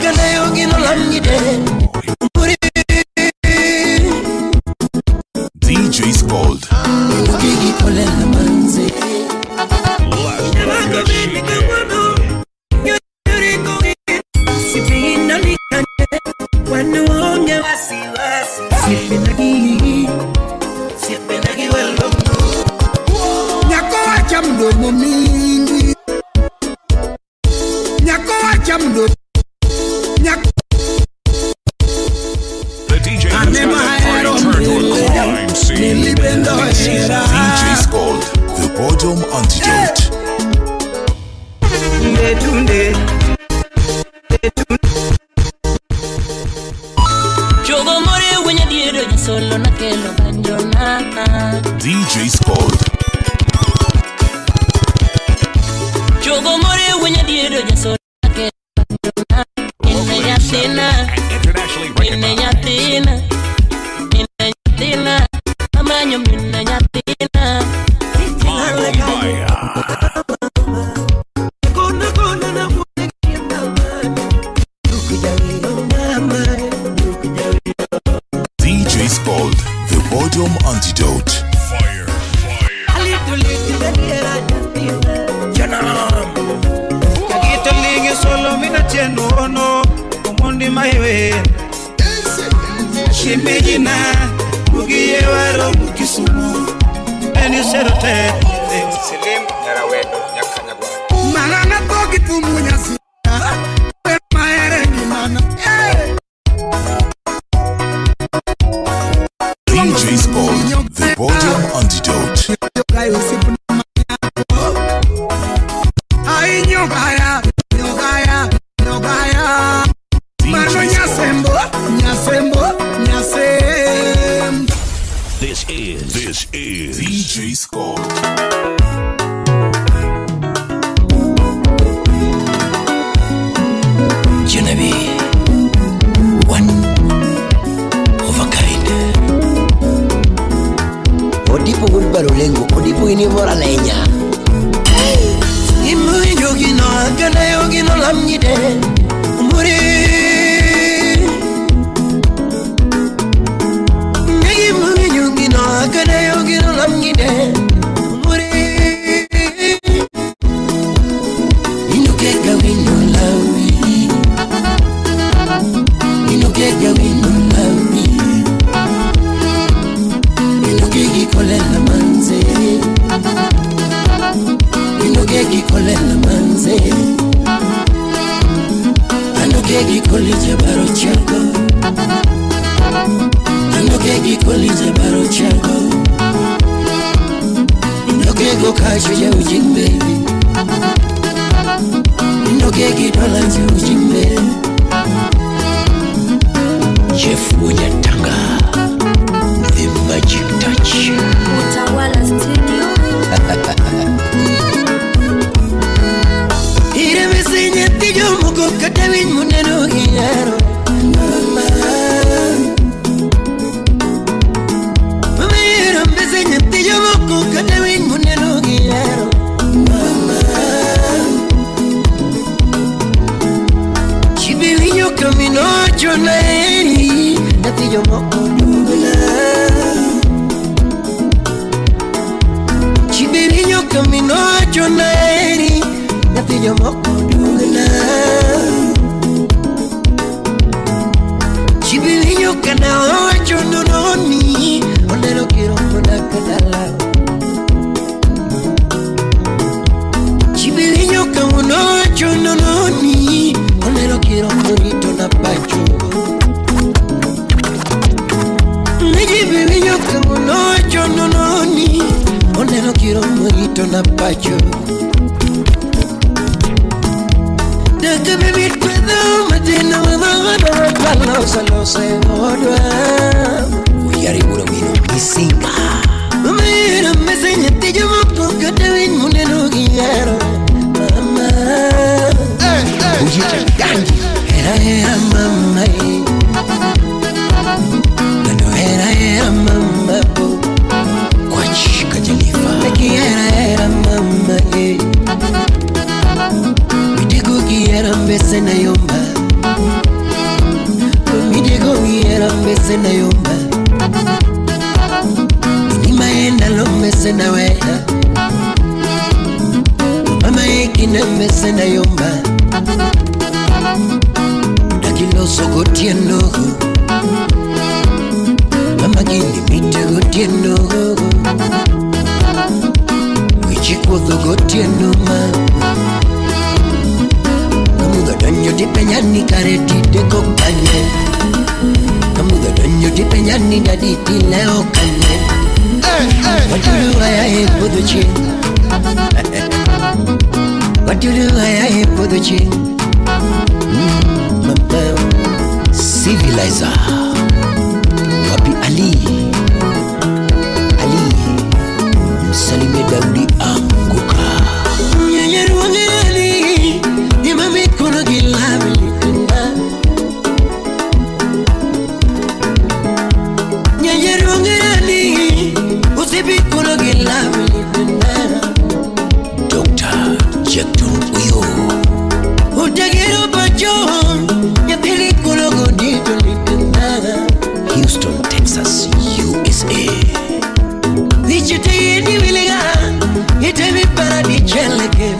DJ Skold. The DJ who's got that party turned to a crime scene. This is DJ Skold, the boredom antidote. DJ Skold. Internationally recognized. DJ Skold, the boredom antidote. Fire, Omondi Wuod Ombeyi Mugiye waro mukisumu Eni serote Selim Narawedo Nyakanyagwa Malana toki tumunyasi Maere ni mana DJ Skold, the boredom antidote. This is DJ Skold. Genevieve, one of a kind. Odipo Gulbarulengo, Odipo Inimora Lenya. Imu Yogino, Gana Yogino Lamide, Muri. Gana Yogino Lamide, Muri. Inukeka wino lawi. Inukeka wino lawi. Inukeki kolela manze. Inukeki kolela manze. Anukeki kolije baro chago. Anukeki kolije baro chago. Inukeki kashu ya ujin baby. Inukeki dolanzi ujin baby. Jeff Munyatanga, the magic touch. Utawala studio. Ire mesenye tijo muko katawin muneno hiyaro. Mama, mama ire mesenye tijo muko katawin muneno hiyaro. Mama, chibirinyo kamino chonai, natijo moko dugula. Chibirinyo kamino chonai, natijo moko dugula. Chibirinyo kana chononi, onero kiro mona kadala. Chibirinyo kamuno chononi, onero kiro monito na pacho. Chibirinyo kamuno chononi, onero kiro monito na pacho. Daka baby twado madina wadana Kalo salo se odwa Uyari muro mino misinga Mamira mesenye tijo moko Katawin muneno giyaro Mama Ujita ganji Era mama Nano era mama bo Kwachi kajalifa Laki era mama Era mbese na yomba mese na yomba Nimaenda lo mese na wea Mama ekina mese na yomba Dakilo sogotieno Mama gini mitegotieno Wichikwozo gotieno Kamuga donyo dipenyani kareti deko kanye Kamuga donyo dipenyani daditi leo kanye What you do I hate for the chin What you do I hate for the chin Civilizer Wapi Ali Salime Daudi Anguka Nyanyaru wangani Imami kono gilabi Nyanyaru wangani Usibi kono gilabi Dr. Jekton Uyo Udagiro Bajon Yapili kono godito litenda Houston, Texas, USA Vichite ni wiliga Ite mi paradi cheleke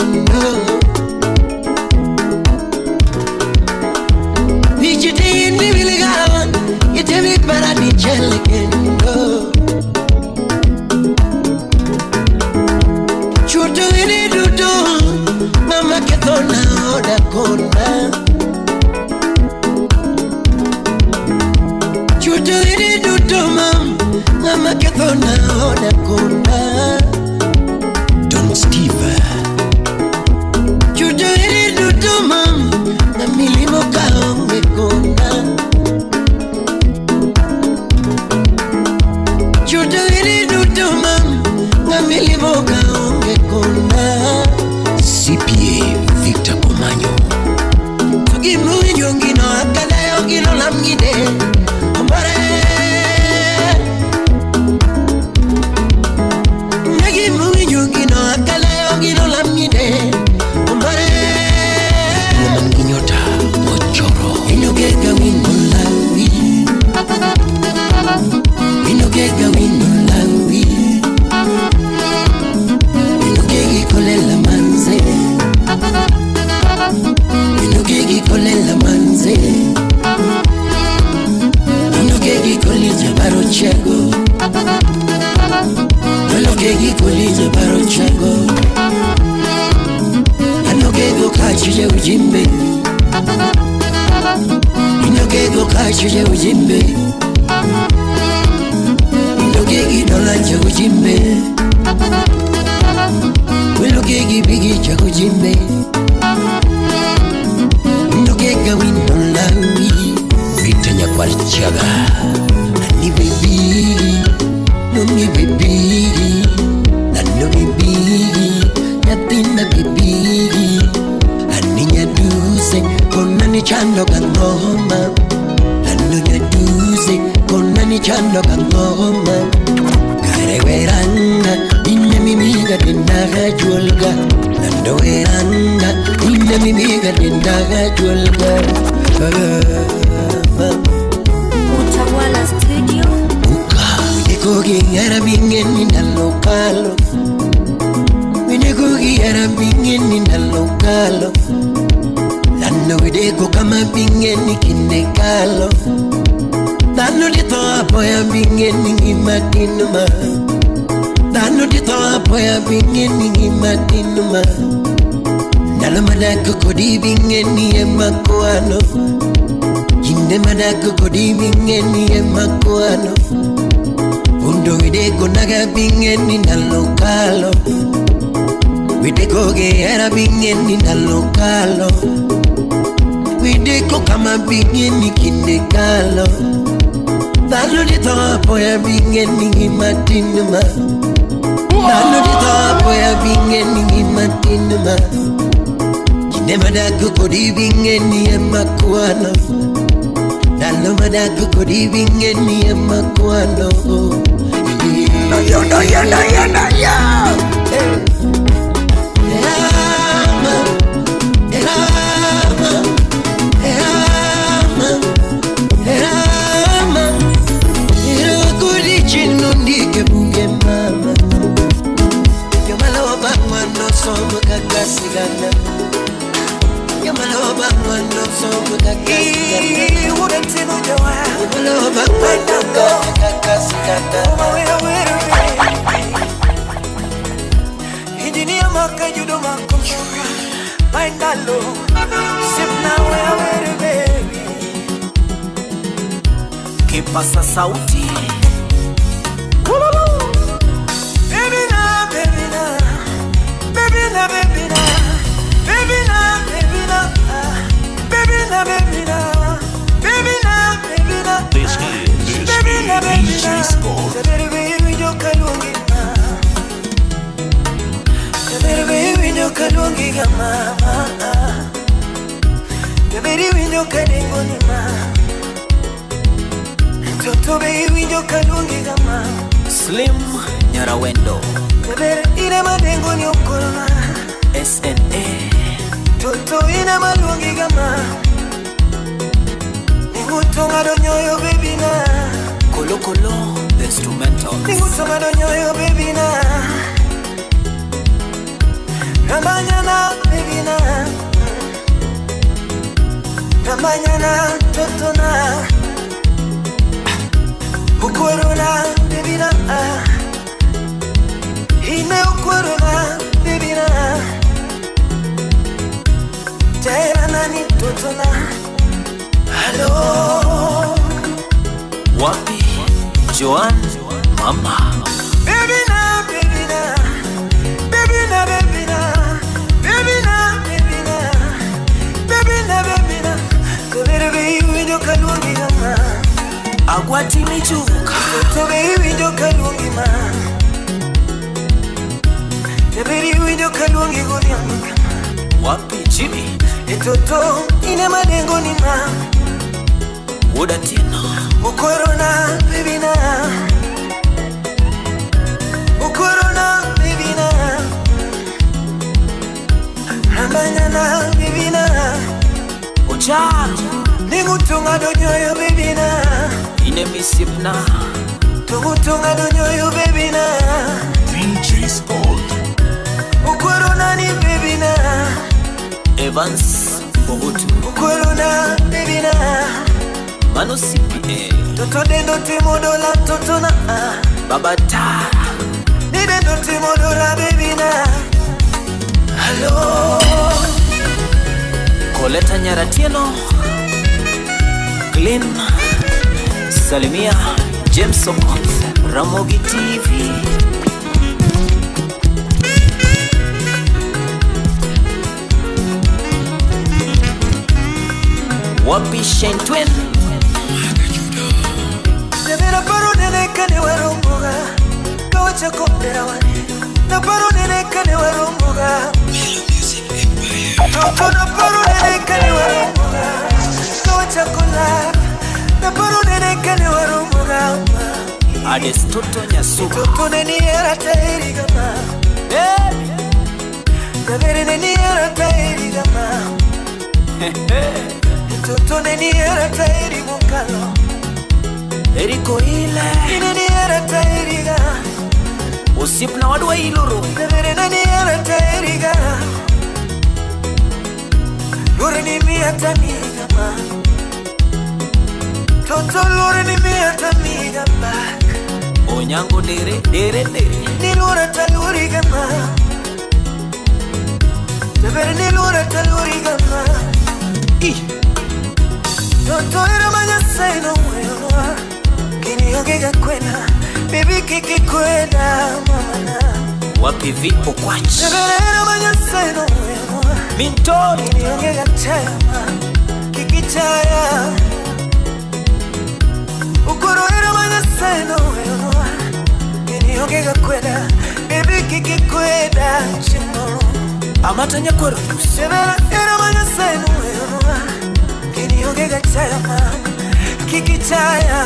Vichite ni wiliga Ite mi paradi cheleke Chuto ini dudu Mama ketona oda kona Chuto ini dudu Mama ketona oda kona Don Steve Chuto ini dudu Na milimo kaonge kona Chuto ini dudu Na milimo kaonge kona CPA Victor Komanyo Tugimu yongino akada yongino lamgide Ambare Nagimu yongino akada yongino lamgide Ambare Manginyota Ochoro Inogega wino lawi Inogega wino lawi Inogegi kolela manze Inogegi kolela manze Inogegi kolija baro chego Inogegi kolija baro chego Inogego kachuje ujimbe Inogego kachuje ujimbe Inogegi dolanja ujimbe Inogegi bigi cha ujimbe Inogega wino lawi Vitanya kwa chaga Nani baby Nungi baby Nano baby Natina baby Ani nyaduse Kona ni chando kangoma Nano nyaduse Kona ni chando kangoma Kare weranga Ine mimiga dendaga jualga Nando weranga Ine mimiga dendaga jualga Utawala Studio Cooking Arabing in the local. We de cookie Arabing in the local. Lando we de cookama bing in the calo. Lando de toa boya bing in Matinuma. Lando de toa boya bing in Matinuma. Nalamada cocodi bing in Macuano. Jinde madako kodibing eni emakuano Undo wideko naga bingeni na lokalo Wideko ge era bingeni na lokalo Wideko kama bingeni kindekalo Dalo di topo ya bingeni matinuma Dalo di topo ya bingeni matinuma Jinde madako kodibing eni emakuano Dalo madaku kodibing eni emakuano Erama bangano songo kakasi urentino jawa Ubolo bangano kakasi Engineer maka judo mako Baindalo Sip na wewe baby Kipasa sauti Baby na baby na Baby na baby na Baby na baby na Baby na baby na Baby na baby na This is DJ Skold. Baby yo kalungi Baby yo kalungi mama Baby winyo kadengo ni ma Toto baby yo kalungi mama Slim Nyarawendo Baby ina madengo ni okorona SNA Toto ina malungi mama Ningutonga do nyoyo baby na Kolo Kolo the instrumental Ningutonga do nyoyo baby na Ramanyana baby na Ramanyana toto na Ukorona baby na Ine ukorona baby na Jaira nani toto na Hello Wapi Joan Mama Baby na baby na Baby na baby na Baby na baby na Baby na baby na Baby winyo kalungi mama Agwati Michuka Baby winyo kalungi mama Baby winyo kalungi gonyama Wapi Jimmy Toto ina madengo ni ma Woda Tina Ukorona baby na Ukorona baby na Ramanyana baby na Ocha Ningutunga do nyoyo baby na Ine Misipna Tungutunga do nyoyo baby na DJ Skold. Ukorona ni baby na Evans Bohutu Ukorona baby na Mano CPA Toto dendo timodola toto na Baba Tara Ni dendo timodola baby na Hello Koleta Nyaratieno Glenn Salimia James Okoth Ramogi TV Wapi Shentwen Nebera paro nene kane waromboga Kawacha kopera wane Na paro nene kane waromboga Toto na paro nene kane waromboga Kawacha kola Na paro nene kane waromboga Adestoto Nyasuka Toto nene era tairi gama Nebere nene era tairi gama Toto nene era tairi mokalo Eriko ile Nene era tairi gama Usipna wadwa iluru Nebere nene era tairi gama Lore ni miata migama Toto lore ni miata migama Onyango dere dere dere Ni lore taluri gama Nebere ni lore taluri gama Toto era manyasa ino wewa Kini ogega kwena Baby kiki kwena mamana Wapi vipo kwachi Nebere era manyasa ino wewa Mintori Kini ogega chaya Kiki chaya Ukoro era manyasa ino wewa Kini ogega kwena Baby kiki kwena chino Amatanya kwero Nebere era manyasa ino wewa Kini ogega chaya Kiki chaya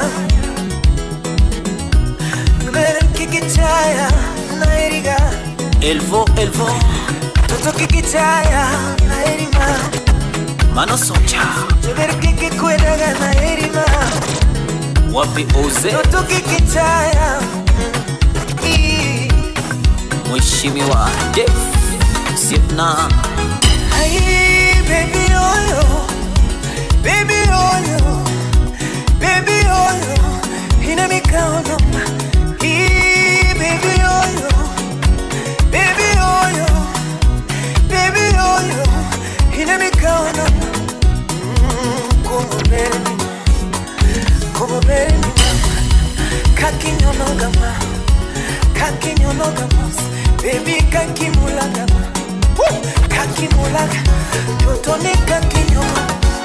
Nebere kiki chaya Nairiga Elvo Toto kiki chaya Nairima Mano Socha Nebere kiki kwedaga Nairima Wapi Oze Toto kiki chaya Mheshimiwa Def Sipna Hey baby oh yo Como baby, kakinyonogama, kakinyonogamos, baby kakimulagama, kakimulaga, totone kakinyoga.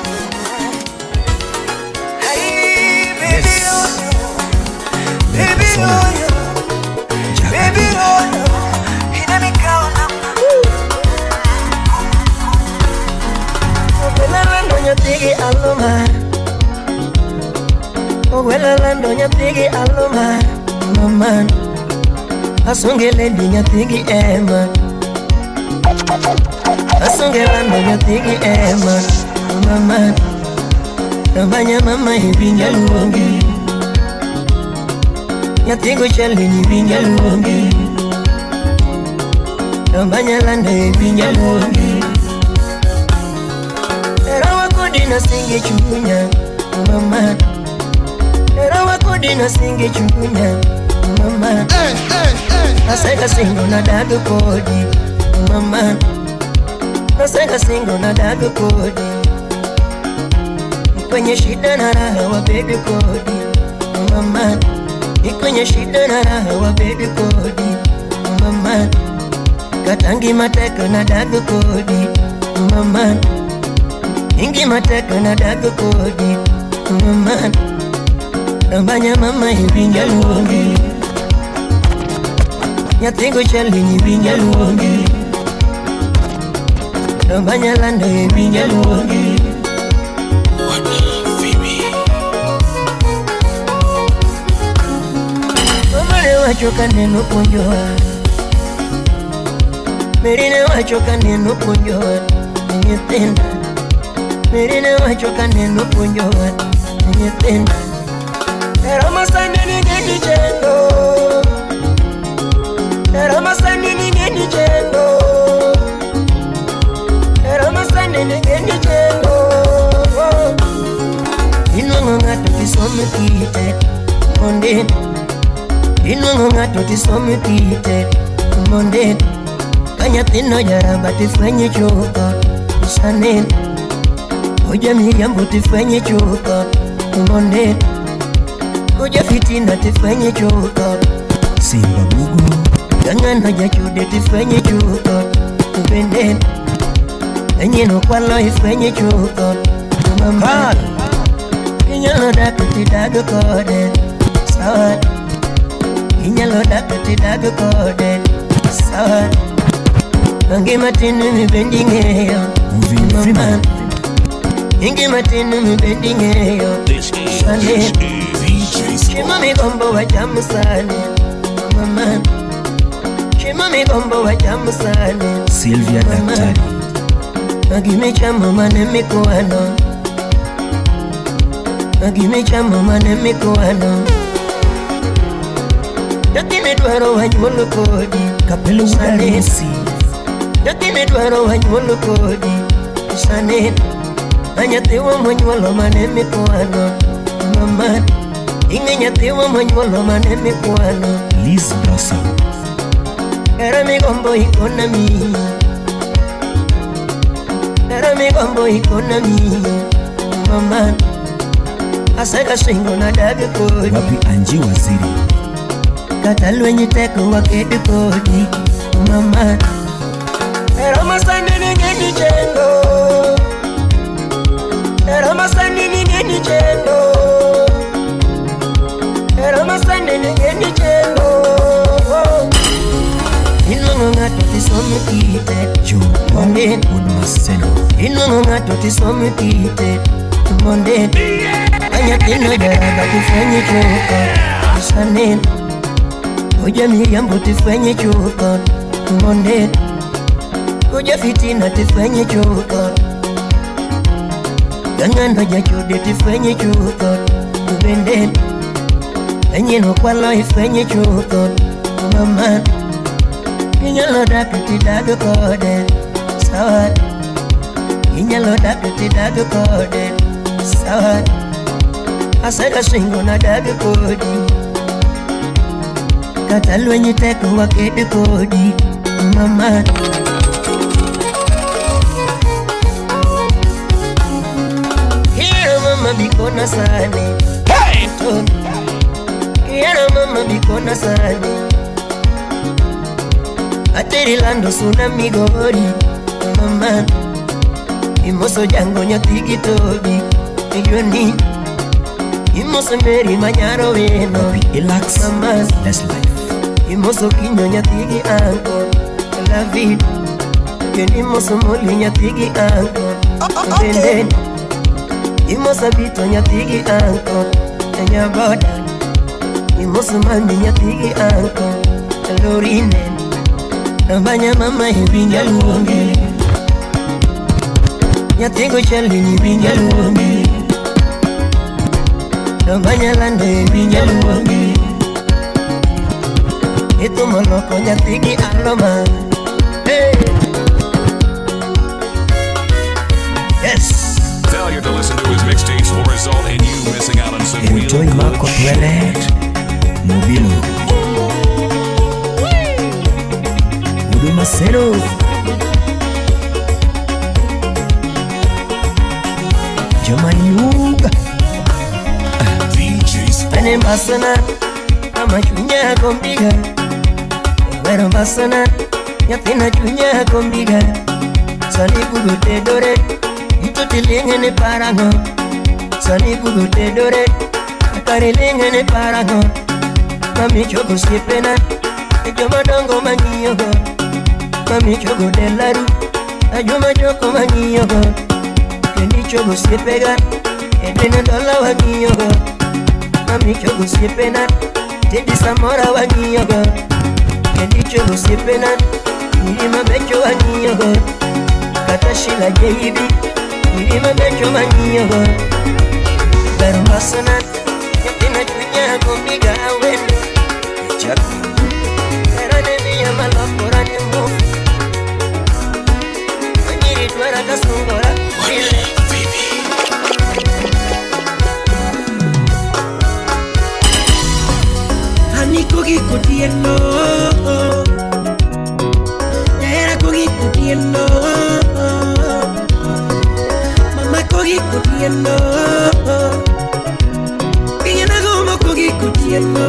Hey, baby, oh no, baby, oh no, baby, oh no, inanikaona. Obelelando nyatigi aloma. Obelelando nyatigi aloma. Mama, asungelendi nyatigi ema. Asungelendi nyatigi ema. Mama, tambanya mama ibinja luongi. Nyatigo chali ibinja luongi. Tambanya lande ibinja luongi. Erawa kudina singe chunya, mama. Erawa kudina singe chunya, mama. Naseka singo na dago kodi, mama. Naseka singo na dago kodi. Kwenye shida na raha wa baby kodi, mama. Kwenye shida na raha wa baby kodi, mama. Katangi mateka na dago kodi, mama. Ingi mateka na dago kodi, mama. Tambanya mama ibinja luongi. Nyatigo chali ibinja luongi. Tambanya lando ibinja luongi. Mama ne wachoka neno kunjoa. Meri ne wachoka neno kunjoa. Nyetenda. Meri ne wachoka neno kunjoa. Nyetenda. Erama sande ni geni jendo. Erama sande ni geni jendo. Erama sande ni geni jendo. Inongo ngato tisome kite monde. Inongo ngato tisome kite monde. Kanya tino jaraba tifanye choka Chanel. Oja miyambo tifanye choka monde. Oja fitina tifanye choka Simba bugu. Gangana jachude tifanye choka Ubende Enyino kwalo ifanye choka Mama Inyalo dako tidago kode Sawa Inyalo dako tidago kode Sawa Angi matinu mi bendingeyo Mama Ingi matinu mi bendingeyo Sane Shima mi gombo wa jamu sane Mama Shima mi gombo wa jamu sane Sylvia Daktari Magimecha mama nemikuano Magimecha mama nemikuano Yakime dwaro wanyolo kodi Kapelo Udanesi Yakime dwaro wanyolo kodi Sane Anyatewa mwanyolo manemikuano Mama Ingenyatewa mwanyolo manemikuano Liz Brasa Era mi gombo economy Era mi gombo economy Mama Asaka singo na dabi kodi Wapi Anji Waziri Katalwenye teko wakedi kodi Mama Era masani ningeni jendo Era masani ningeni jendo Era masani ningeni jendo Inongo ngato tisome kite Jo Monde Udmaseno Inongo ngato tisome kite Monde Anya tino jaraba tifanye choka Chanel Oja miyambo tifanye choka Monde Oja fitina tifanye choka Gangana jachude tifanye choka Ubende Enyino kwalo ifanye choka Mama Inyalo dako tidago kode Sawa Inyalo dako tidago kode Sawa Asaka singo na dago kodi Katalwenye teko wakedi kodi Mama mama bikona sani. Hey! Kiana mama bikona sani. Ateri lando tsunami gori. Mama imoso jango nyatigi tobi. Yoni imoso meri manyaro weno. Relax, Mama that's life. imoso kinyo nyatigi anko. La vida Yoni imoso moli nyatigi anko. Benden imoso bito nyatigi anko. Nyaboda imoso mami nyatigi anko. Lorinen Nambanya mama ibinja luongi. Nyatigo chali ibinja luongi. Nambanya lando ibinja luongi. Itu moloko nyatigi aloma. Hey. Yes. Failure to listen to his mixtapes will result in you missing out on some real Enjoy good Marco shit. Toilet. Mobilo. Huduma Zero. Jamainuga. DJ's Ane masana ama chunya kombiga. Wero masana yatina chunya kombiga. Sani bugu te dore ito tilinge ne parango. Sani bugu te dore akari linge ne parango. Mami chogo siepena ejoma dongo mangiyogo. Mami chogo delaru ajoma choko mangiyogo. Kendi chogo siepega edena dola wangiyogo. Mami chogo siepena tedi samora wangiyogo. Kendi chogo siepena nilima becho wangiyogo. Katashila jeibi nilima becho wangiyogo. Pero masana yatina chunya kombiga awendo. Chaka Erane miya malapora ne mofi. Manyiri twara kasungora Wile Hani kogi kutieno. Era kogi kutieno. Mama kogi kutieno. Kiyana gomo kogi kutieno.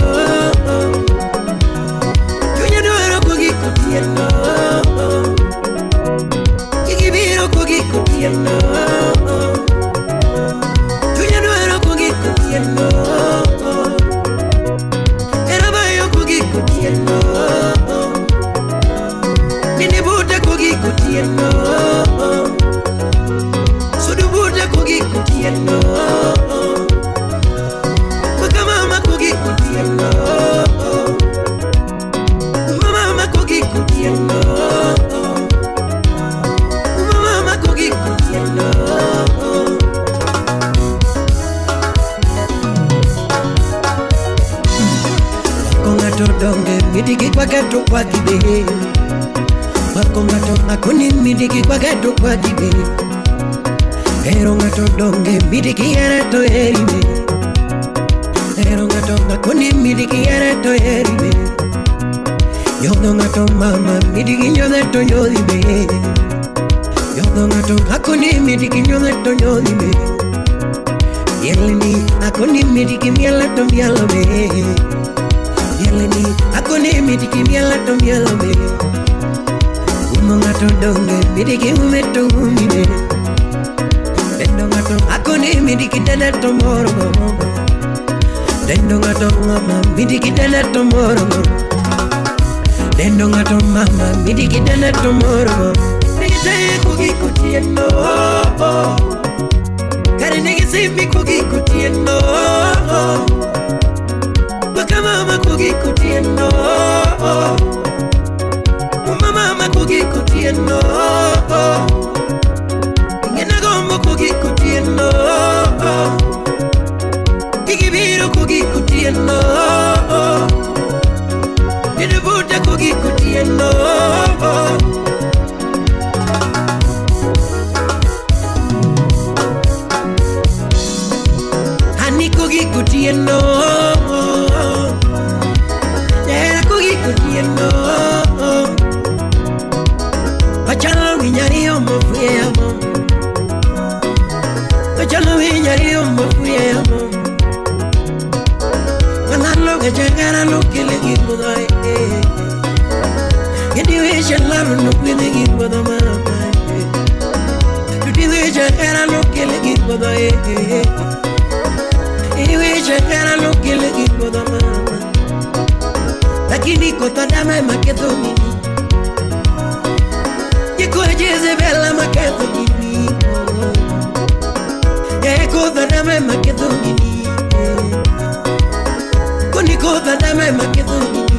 Chunya doero kogi kutieno. Kikibiro kogi kutieno. Chunya doero kogi kutieno. Era bayo kogi kutieno. Nini buta kogi kutieno. Sudu buta kogi kutieno. Mama kogi kutieno. Mama kogi kutieno. Mama kogi kutieno. Konga to donge midiki kwa gato kwa kibe. Makonga to akuni midiki kwa gato kwa kibe. Pero ngato donge midiki era to eribe. Pero ngato akuni midiki era to eribe. Yodo ngato mama midiki nyode to nyodibe. Yodo ngato akuni midiki nyode to nyodibe. Yeleni akuni midiki miala to mialobe. Yeleni akuni midiki miala to mialobe. Umo ngato donge midiki umeto umide. Dendo ngato akuni midiki dana to morogo. Dendo ngato mama midiki dana to morogo. Dendo ngato mama midiki dana to morogo. Nigitaye kogi kutieno. Kare nigisipi kogi kutieno. Baka mama kogi kutieno. Mama kogi kutieno. Ngena gombo kogi kutieno. Ikibiro kogi kutieno. Nidubuta kogi kutieno. Hani kogi kutieno. Era kogi kutieno. Pachalo Pachalo viñari umbo fuyemo Manalo que llegara lo que le equipo doy Que te veía el lado no puede equipo de mamá Que te veía llegara lo que le equipo doy Que te veía llegara lo que le equipo de mamá Lakini kota dama maketo nini Yeko jeze bela maketo nini Kota dama maketo nini Koni kota dama maketo nini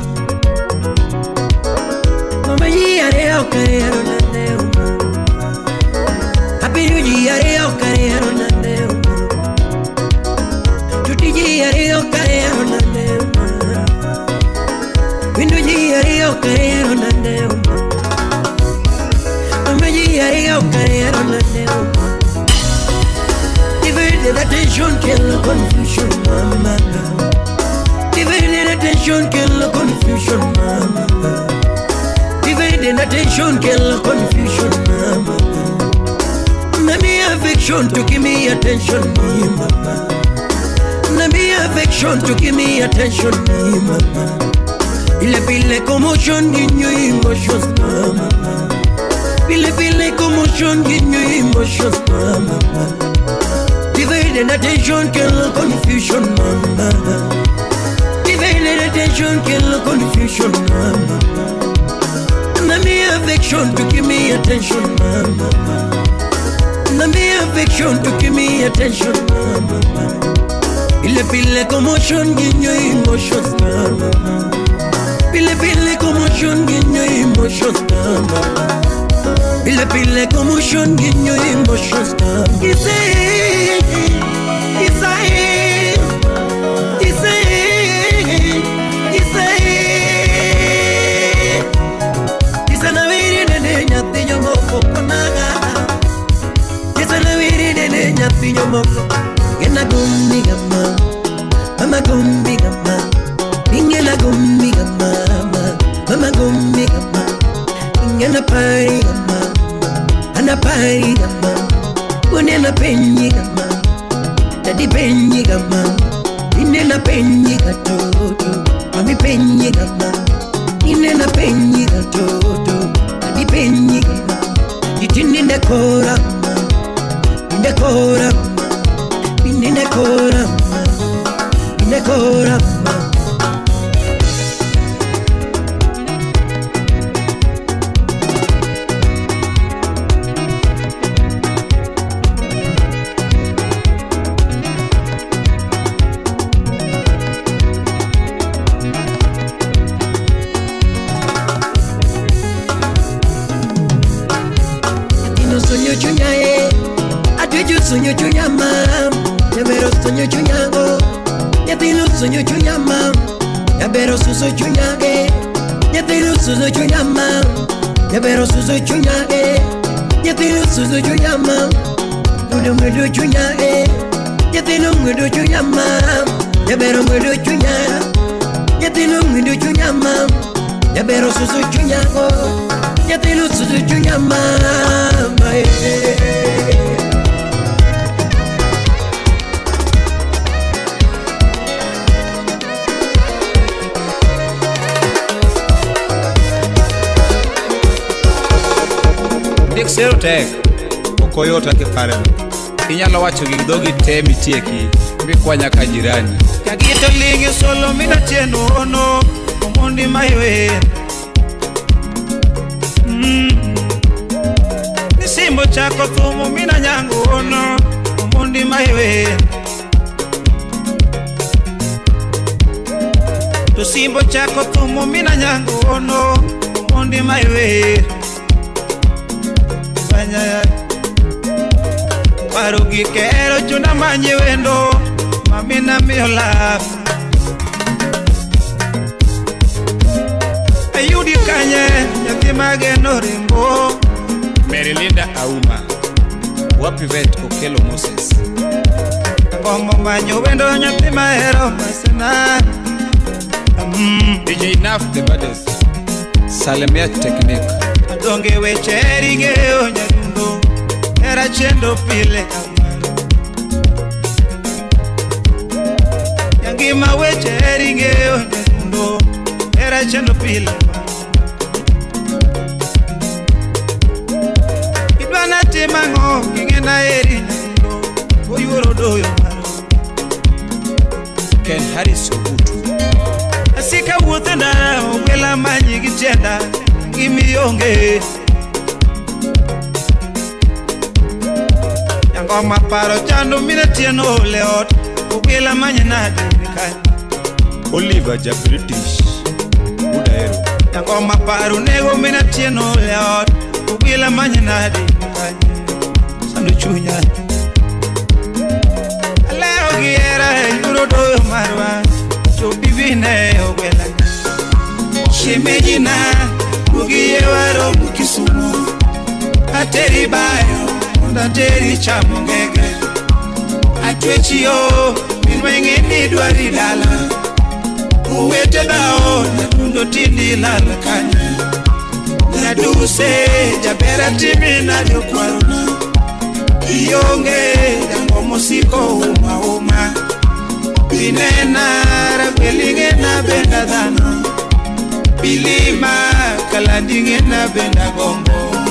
Mama yare au kare na neuma Happy New Year au kare na neuma Tuti yare au kare na neuma Windu yare au kare na neuma Mama yare au kare na neuma Divided attention kill the confusion mama Divided attention kill the confusion mama Divided attention kill the confusion mama Nami affection to give me attention me mama Nami affection to give me attention me mama Pile commotion in your emotions mama Pile commotion in your emotions mama Divided attention kill the confusion mama Divided attention kill the confusion mama Nami affection to give me attention mama Nami affection to give me attention mama Pile commotion in your emotions mama Pile commotion in your emotions mama Pile commotion in your emotions mama Gena gumbi gama, mama gumbi gama, ingena gumbi gama, mama gumbi gama, ingena pari gama, ana pari gama, unena penyi gama, dadi penyi gama, inena penyi gatoto, mami penyi gama, inena penyi gatoto, dadi penyi gama, itini nekora, nekora. Inekora, inekora. Tino sonyo chunyae, atuju sonyo chunyamam. Yabero sonyo chunyago, yabino sonyo chunyama, yabero suso chunyage, yabino suso chunyama, yabero suso chunyage, yabino suso chunyama, mudo chunyage, yabino mudo chunyama, yabero mudo chunyage, yabino mudo chunyama, yabero suso chunyago, yabino suso chunyama. Sero tek okoyota kipare inyalo wacho gi dhogi te mitieki mikwanya ka jirani Kagito lingi solo mina cheno ono Omondi maiwe Nisimbo chako thumo mina nyango ono Omondi maiwe Tusimbo chako thumo mina nyango ono Omondi maiwe Paro gikero chuna manye wendo Mamina miyo love Ayudi kanye Nyathi mageno rimbo Merilinda Auma Wapivet Okelo Moses Bongo manyo wendo nyathi mahero masena DJ Naf the Baddest Salemia Technique Adonge weche ringeo nyadundo Era chendo pile kamaro Gima weche eri ng'eyo nyadundo era chendo pile Idwana tima ng'o ging'ena eri nyadundo Oyuoro doyo maro Ken Harris Obutu Asika wuothe ndara ogwela manyi gi tienda Gimionge Ngoma paro chando mine tieno leot Ogwela manye nade nikany Oliver ja British Udaero Ngoma paro nego mine tieno leot Ogwela manye nade nikany Sando chunya Aleo giera yuro doyo marwa Chobi vine ogwela Shemeji na Mugiye waro mukisumu Ateri bayo Ateri chamo ngege Atwechi yo Minwenge ni dwari dala Uwete dao Nadundo tindi lala kanya Naduse Jabera timi na jokwaruna Iyonge Dango musiko uma uma Binena Rabelinge na benda dhano Bilima Kalandinge na benda gombo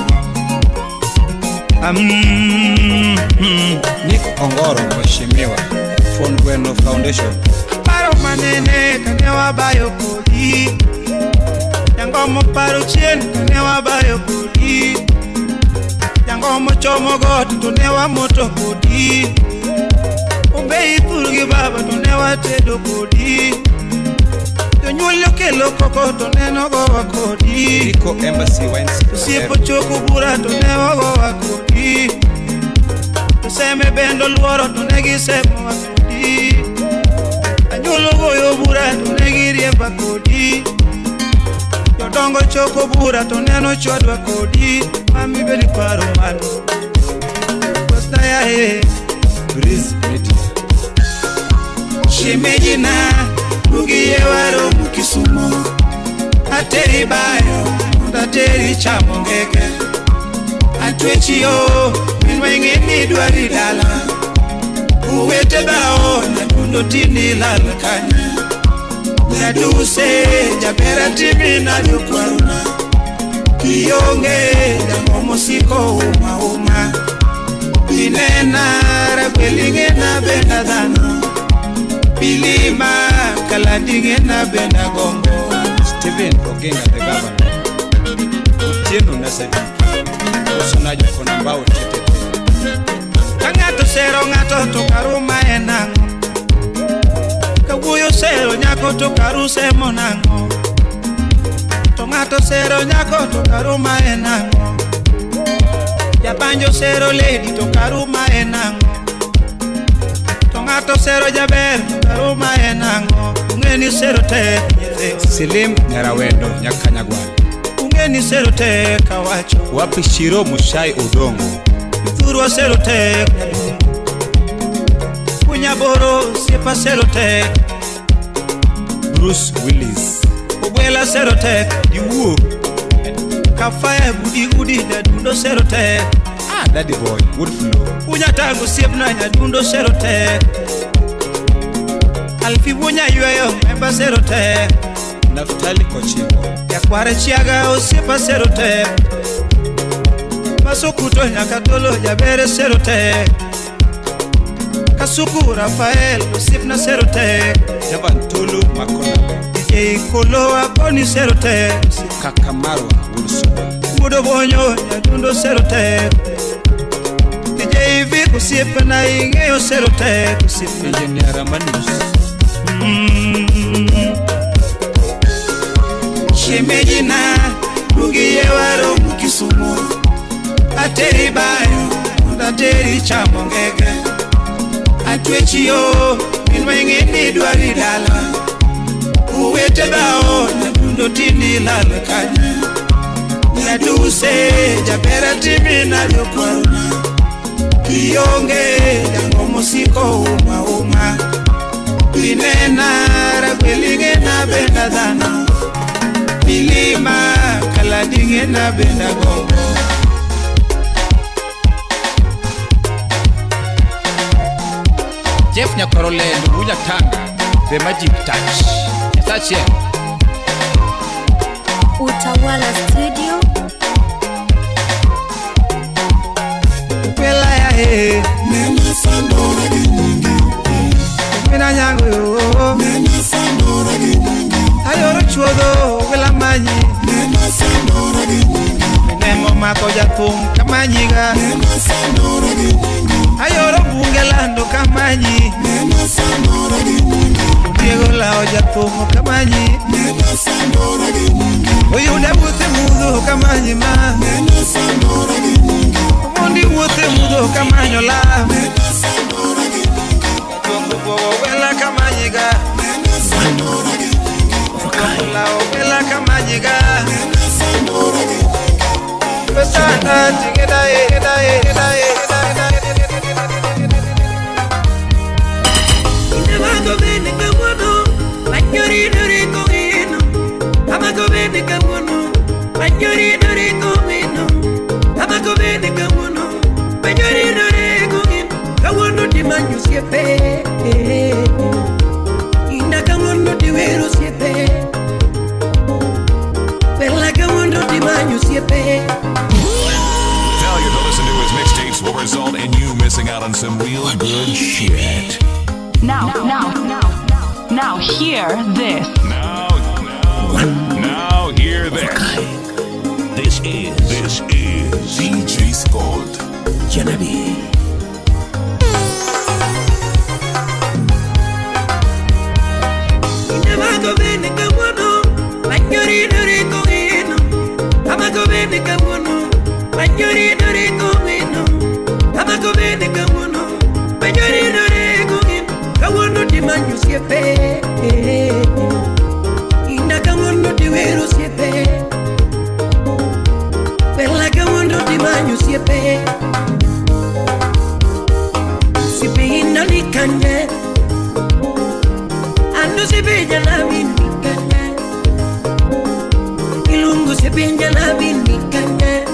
Nick Ongoro Mheshimiwa Fond Bueno Foundation Paro manene kanewa bayo kodi Yangomo paro chien kanewa bayo kodi Yangomo chomo got tunewa moto kodi Ombeyi pulgi baba tunewa tedo kodi Nyulyo kelo koko toneno gowa kodi Niko Embassy Wines Sipo choku bura tonewa gowa kodi Tuseme bendo luoro tonegi semo wa kodi Anyulo goyo bura tonegi riemba kodi Odongo choko bura toneno chodwa kodi Mami beli paro mano Kosta ya he Breeze Media Shemeji na Mugiye waro mukisumo Ateri bayo Ateri chamo ngege Atwechi yo Minwenge ni dwari dala Uwete bao Nadundo tini lala kanya Naduse Jabera timi na jokwaruna Kiyonge Dango musiko uma uma Inena Rabelinge na benda dhano Bilima Kalandinge na benda gombo Stephen Ogenga the governor Tienu Nasedi Osonajo konambao tete Kangato sero ngato tokaruma enango Kawuyo sero nyako tokaruse monango Tongato sero nyako tokaruma enango Yabanjo sero lady tokaruma enango Tongato sero jaber tokaruma enango Ungeni sero te Silim Nyarawendo Nyakanyagwani Ungeni sero te kawacho Wapi Shiro Mushai Odongo Thurwa sero te Kunyaboro Sipa sero te Bruce Willis Obwela sero te Diwuo Kafaya gudi gudi Dadundo sero te Daddy boy Woodflow Kunyatangu siepna Nyadundo sero te Alfi wunya yueyo Meba sero te Naftali Kochiko Yakware chiaga Osipa sero te Masukuto Nyakatolo Jabere sero te Kasuku Rafael Osipna sero te Jabantulu Makona DJ Kolo Akoni sero te Kaka Marwa Wilson Mudo Bonyo Nyadundo sero te DJ Vic Osipna Ingeyo sero te Engineer Manus Shemeji na Mugiye waro mukisumo Ateri bayo Ateri chamo ngege Atwechi yo Minwenge ni dwari dala Uwete bao Nadundo tini lala kanya Naduse Jabera timi na jokwaruna Kiyonge Dango musiko uma uma Inena Rabelinge na benda dhano Bilima Kalandinge na benda gombo Jeff Nyakorolendo Uja Tanga The magic touch. Touch here. Utawala Studio. Pela ya he. Nena sandora ginyingi. Mina nyango yo. Nena sandora ginyingi. Ayoro chuodo wela manyi. Nena sandora ginyingi. Minemo mako jatum kamanyiga. Nena sandora ginyingi. Ayoro bungelando kamanyi. Nena sandora ginyingi. Diego lao jatum kamanyi. Nena sandora ginyingi. Oyude wuothe mudho kamanyi ma. Nena sandora ginyingi. Omondi wuothe mudho kamanyo la. Nena sandora ginyingi. Jongo bogo wela kamanyiga. Nena sandora ginyingi. Lao wela kamanyiga. Nena sandora ginyingi. Besana tingeda Amago bene kamono, manyori dore kongino. Amago bene kamono, manyori dore kongino. Amago bene kamono, manyori dore kongino. Kamono di manyu siepe, Indah kamono di weru siepe. Bella kamono di manyu siepe. Failure to listen to his mixtapes will result in you missing out on some real good shit. Now, hear this. Now hear this. This is DJ Skold. Janabi. Amago bene kamono, manyori dore kongino. Amago bene kamono, manyori dore kongino. Amago bene kamono, manyori dore kongino. Kamono di manyu siepe, Indah kamono di weru siepe. Bella kamono di manyu siepe. Siepe Indah ni kanye. Ando se bella na binikanya. Ilungu se bella na binikanya.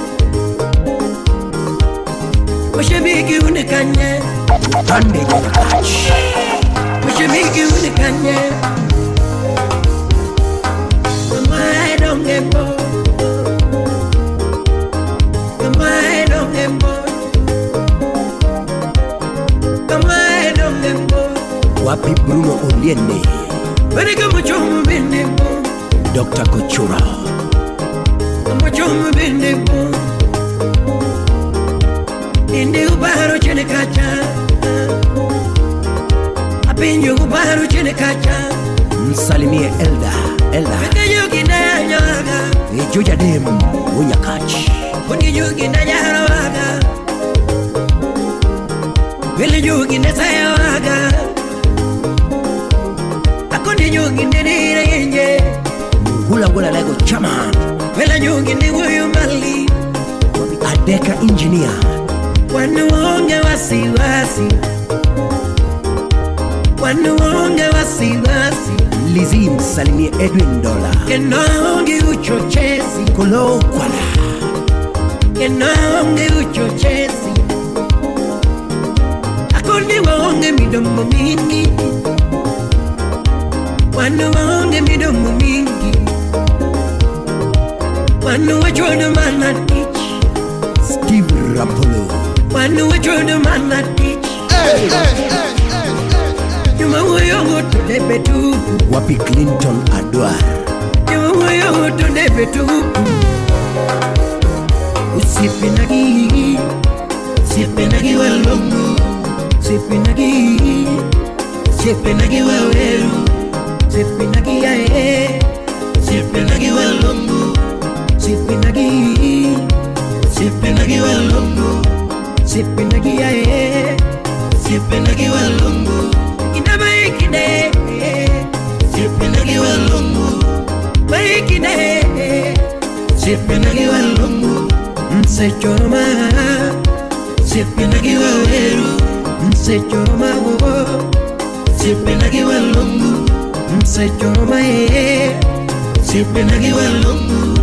Mashemiki unikanya. Tande touch. Mashemiki unikanya. Mama I don't get bored. Mama I don't get bored. Mama I don't get bored. Wapi Bruno Oliene. Where come chomu bende bo. Dr. Kochura. Come chomu bende bo. Inde ubaro chene kacha. Apinyo ubaro chene kacha. Msalimie Elda. Weka yugi na nyaga. Ejuja dem Unyakach. Kundi yugi na nyarawaga. Wele yugi na sayawaga. Akundi yugi na nire Hula Lego Chaman. Wele yugi na wuyu mali. Adeka Engineer. Wanuonge wasiwasi. Wanuonge wasiwasi. Lizzie msalimie Edwin Dola. Kenoonge uchochezi. Kolo Kwala. Kenoonge uchochezi. Akundi waonge midomo mingi. Wanu waonge midomo mingi. Wanu wachodo mana teach. Steve Rapolo. Wanu wachodo mana teach. Yuma woyongo to debetu. Wapi Clinton Adwar. Yuma woyongo to debetu. Sipenagi walongo. Sipenagi waweru. Sipenagi ae. Sipenagi walongo. Sipenagi walongo. Sipenagi ae. Sipenagi walongo. Inabaikide. Sipenagi walongo. Baikide. Sipenagi walongo. Msechoroma. Sipenagi waweru. Msechoroma wo. Sipenagi walongo. Msechoroma e. Sipenagi walongo.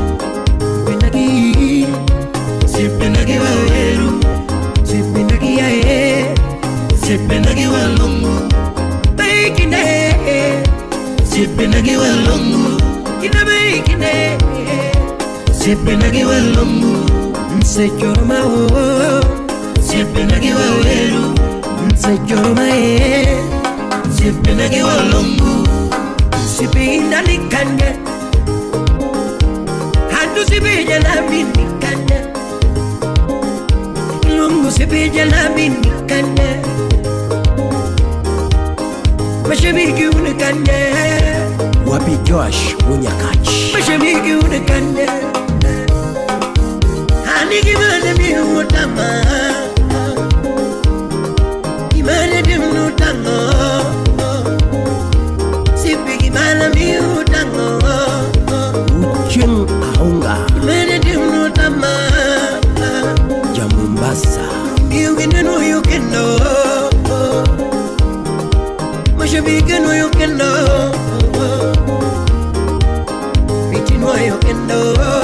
Sipenagi waweru. Sipenagi ae. Sipenagi walongo. Baikide. walongu inabe kine siempre nagi walongu nsechoroma o siempre nagi wawelu nsechoroma siempre nagi walongu sipe ndani kanye handu sipe jana mini kanye lungu sipe jana mini kanye mashabiki unakanye wapi Josh unyakachi mashabiki unakanye hani gimana mi utama gimana di utama sipi gimana mi utama ucheng ahonga gimana di utama jamumbasa miungene no yukendo mashabiki no yukendo biti no yukendo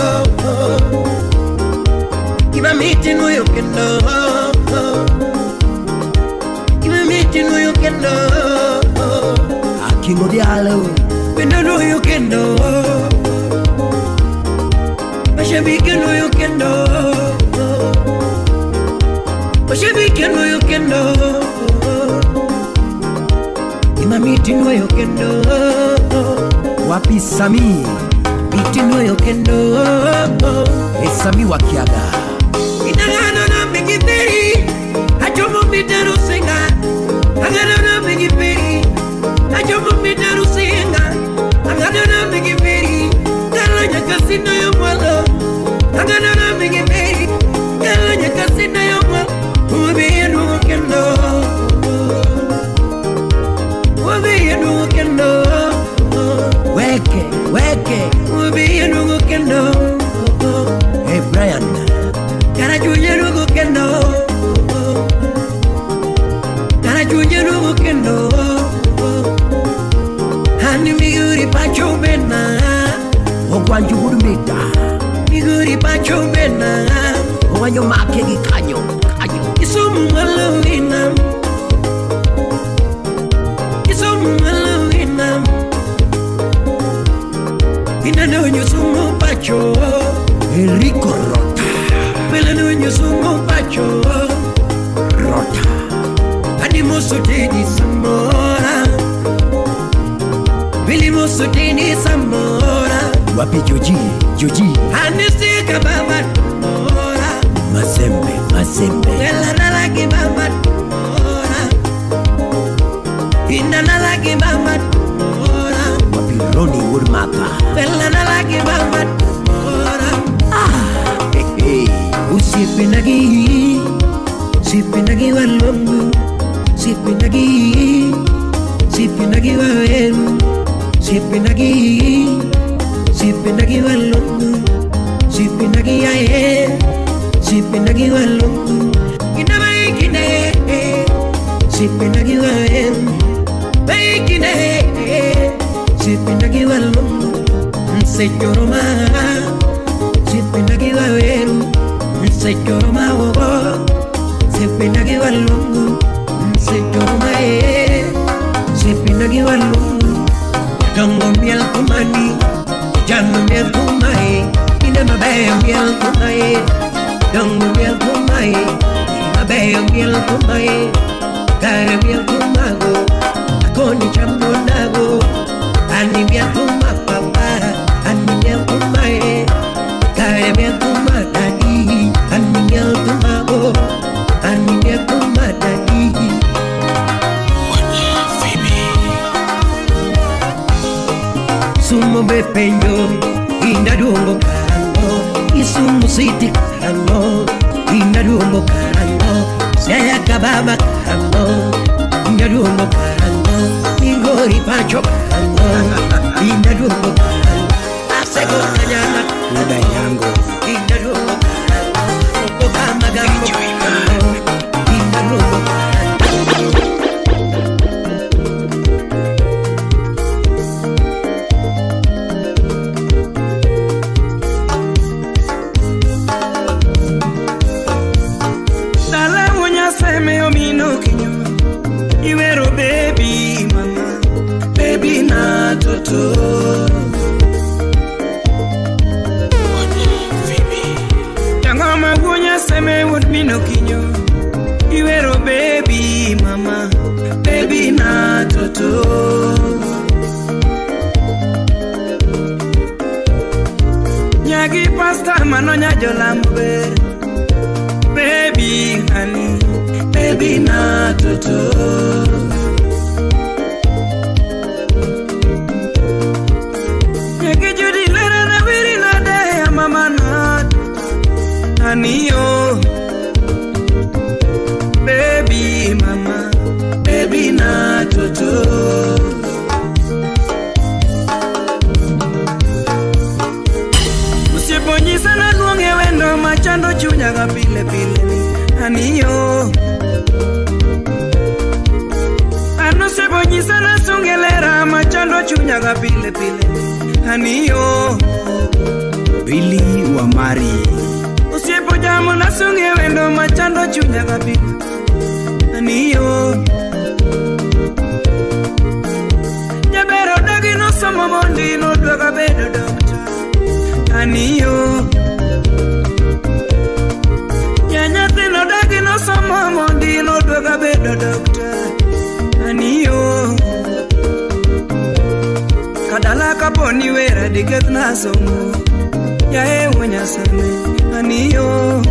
kiba miti no yukendo kiba miti no yukendo akingo dialo pendo no yukendo mashabiki no yukendo mashabiki no yukendo miti no yokendo wapi Sami miti no yokendo Sami wakiaga inagano na mingiperi ajomo mitaru senga agano na mingiperi ajomo mitaru senga agano na mingiperi kalanya kasino yomwalo agano na mingiperi kalanya kasino yomwalo ubi no yokendo you can know weke you know can know hey Brian kana you can know can know hani miguri pacho bena ogwanju gurumita miguri pacho bena owanyo makegi kanyo isumu malawina Inano nyusumu pacho Enrico Rota Pelano nyusumu pacho Rota Animoso teni samora Bilimoso teni samora Wapi Joji Anisika baba mora Mazembe Ela nalaki baba mora Inda nalaki baba mora Wapi Roni Urmaka Bella nalaki baba mora hey Usipinagi walongu Sipinagi wawelu Sipinagi walongu Sipinagi ae Sipinagi walongu Inabaikine Sipinagi wawelu Baikine Sipinagi walongu Nsechoroma Sipinagi wawelu Nsechoroma wogo Sipinagi walongu Nsechoroma Sipinagi walongu Dongo miel kumani Janu miel kumai Ina mabaya miel kumai Dongo miel kumai Ina mabaya miel kumai Kare miel kumago Akoni chamunago Ani miel kumapapa Ani miel kumai Kare miel kumadadi Ani miel kumago Ani miel kumadadi Sumo bepenyo Indah dungo karango Isumu siti karango Indah dungo karango Saya kababa karango Indah dungo karango Migori pacho karango Indah dungo karango Asego kanyana Nada yango Indah dungo karango Oko kama gambo karango Indah dungo karango toto. Nyagi pasta manonya jolambe. Baby honey, baby na toto. Nyagi judi lera na viri na day mama na honey yo. Baby mama, baby na toto. Usiponyisa na luonge wendo machando chunya ga pile pile ni aniyo. Ano usiponyisa na sungelera machando chunya ga pile pile ni aniyo. Billy wa Mari. Usipojamu na sunge wendo machando chunya ga pile aniyo. Nyabero dagi no somo mondi no dwaga bedo doctor aniyo. Nyanyate no dagi no somo mondi no dwaga bedo doctor aniyo. Kadala kaponi wera diketh na somo ya ewo nyasame aniyo.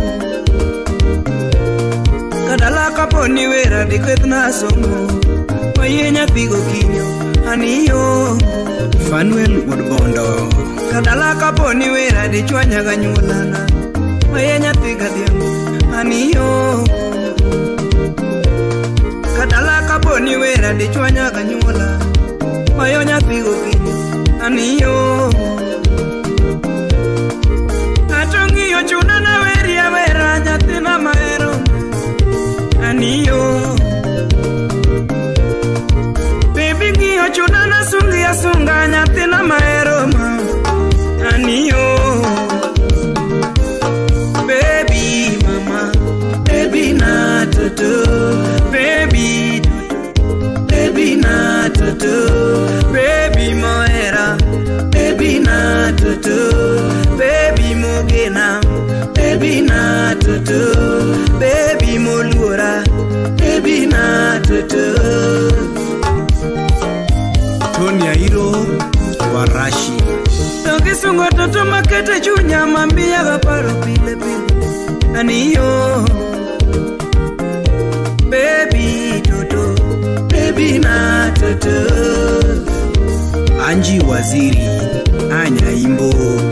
Kadala kaponi wera diketh na somo mayenya pigo kinyo aniyo. Fanuel Woodbondo. Kadala kaponi wera di chwanya ganyulana mayenya piga diamo aniyo. Kadala kaponi wera di chwanya ganyula mayenya pigo kinyo aniyo. Atongiyo chuna na weri ya wera nyatina maero aniyo. Baby ngiyo chuna na sungi ya sunga nyatina maero ma aniyo. Baby mama, baby na toto. Baby toto, baby na toto. Baby moera, baby na toto. Baby mogena, baby na toto. Baby molura, baby na toto. Tonya Hiro Warashi. Toki sungo toto makete chunya mambia gaparo pile pile aniyo. Baby toto, baby na toto. Anji Waziri Anya Imbo.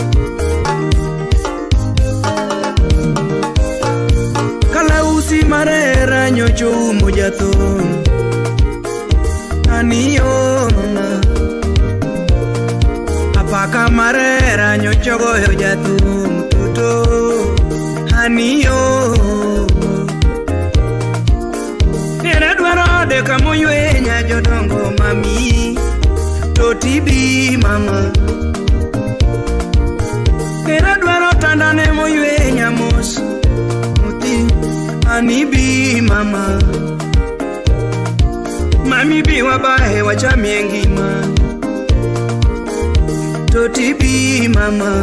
Kalausi marera nyocho mojato aniyo mama. Apaka marera nyocho goyo jatu mtoto aniyo. Nere dwaro de kamoywe nya jodongo mami totibi mama. Nere dwaro tandane moywe nya mos muti anibi mama. Mami bi wabahe wachamie ngima totibi mama.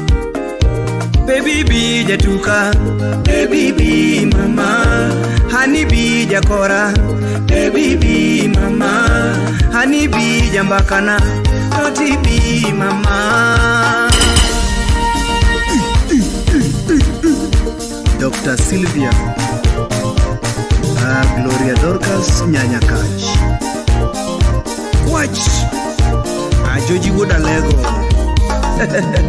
Baby bi jatuka, baby bi mama. Honey bi jakora, baby bi mama. Honey bi jambakana, totibi mama. Dr. Sylvia Gloria Dorcas Nyanya Kaj Watch Aroji Wood Ombeyi.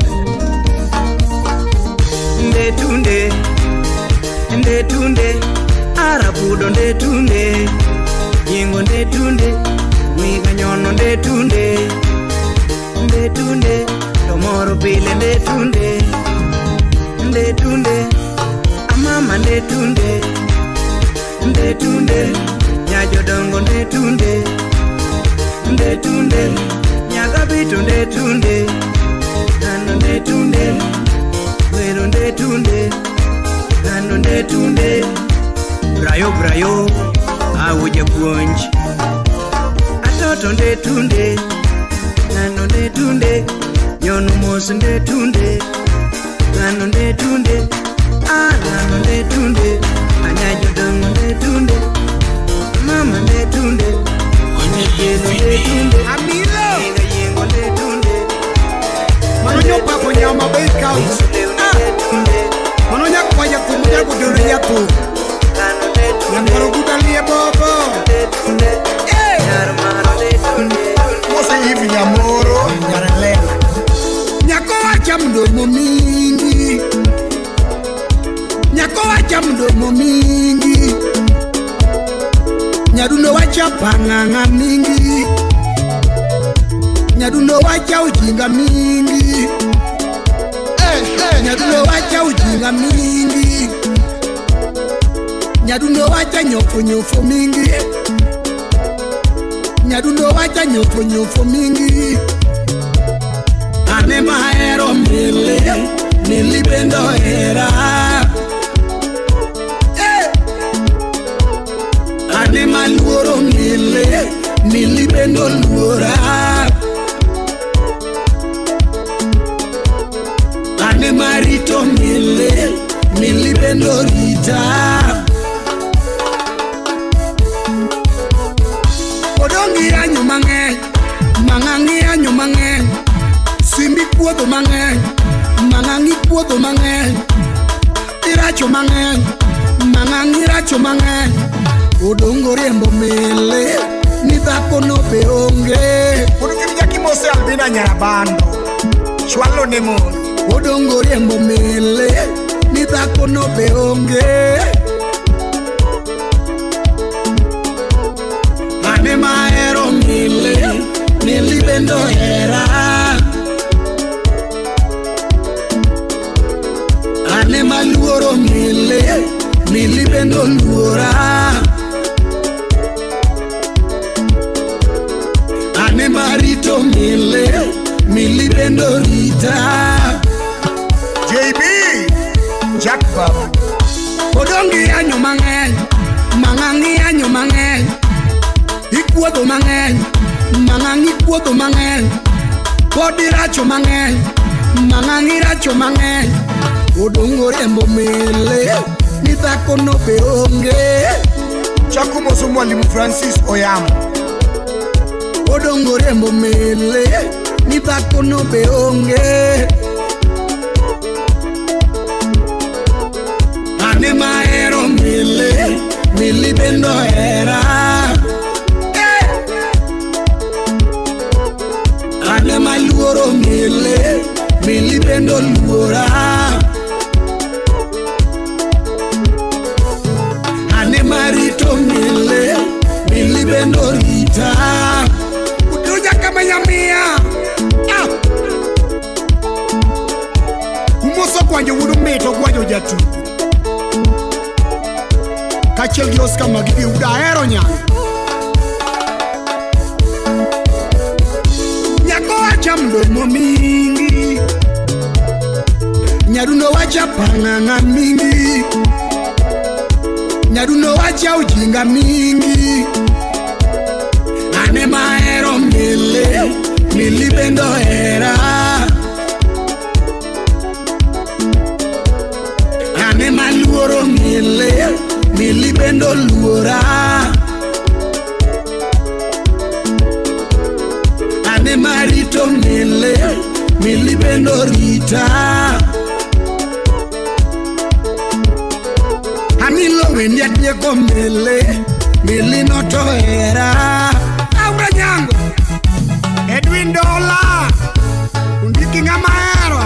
Ndetunde, ndetunde, arabudo ndetunde, yingo ndetunde, wiga nyono ndetunde, ndetunde, tomoro pile ndetunde, ndetunde, amama ndetunde, ndetunde, nyajodongo ndetunde, ndetunde, nyagabito ndetunde, nano ndetunde. Wero ndetunde, nano ndetunde. Brayo brayo, awuje puonj. Atoto ndetunde, nano ndetunde. Nyono mos ndetunde, nano ndetunde. Nano ndetunde, anyajo dongo ndetunde. Mama ndetunde, onye lia po Nyangoro kudalia bobo Mose hivi nyamoro Nyarelena Nyako wacha mdomo mingi Nyako wacha mdomo mingi Nyaduno wacha panganga mingi Nyaduno wacha ujinga mingi Nyaduno wacha ujinga mingi Nyaduno wacha nyofo mingi Nyaduno wacha nyofo mingi Ane mahero mele Nilibendo era Ane maluoro mele Nilibendo luora Ane marito mele Nilibendo rita Odongi anyo mange Mangangi anyo mange Simbi puodo mange Mangangi puodo mange Iracho mange Mangangi racho mange Odongo rembo mele Nidhako no beonge Urukimija kimose albina nyarabando Chwalo nemo Odongo rembo mele Nidhako no beonge Ane maero mele Nilibendo era Ane maluoro mele Nilibendo luora Ane marito mele Nilibendo rita JB Jack Babu Odongi anyo mange Mangangi anyo mange Ikuodo mange Mangangi kuodo mange Kodi racho mange Mangangi racho mange Odongo rembo mele Nidhako no beonge Chakumo Mwalimu Francis Oyamo Odongo rembo mele Nidhako no beonge Ane maero mele Nilibendo era Ane maluoro mele Nilibendo luora Ane marito mele Nilibendo rita Utuja kama nyamia Kumoso kwanjo urumeto kwanjo jatu Kachel gios kama gidi udaero nyang Nyako wacha mdomo mingi Nyaduno wacha panganga mingi Nyaduno wacha ujinga mingi Ane maero mele Nilibendo era Ane maluoro mele Nilibendo luora Ane marito mele Nilibendo rita Anilo wendiat nyeko mele Nilino to era Aura nyango Edwin Dola Undiki nga maero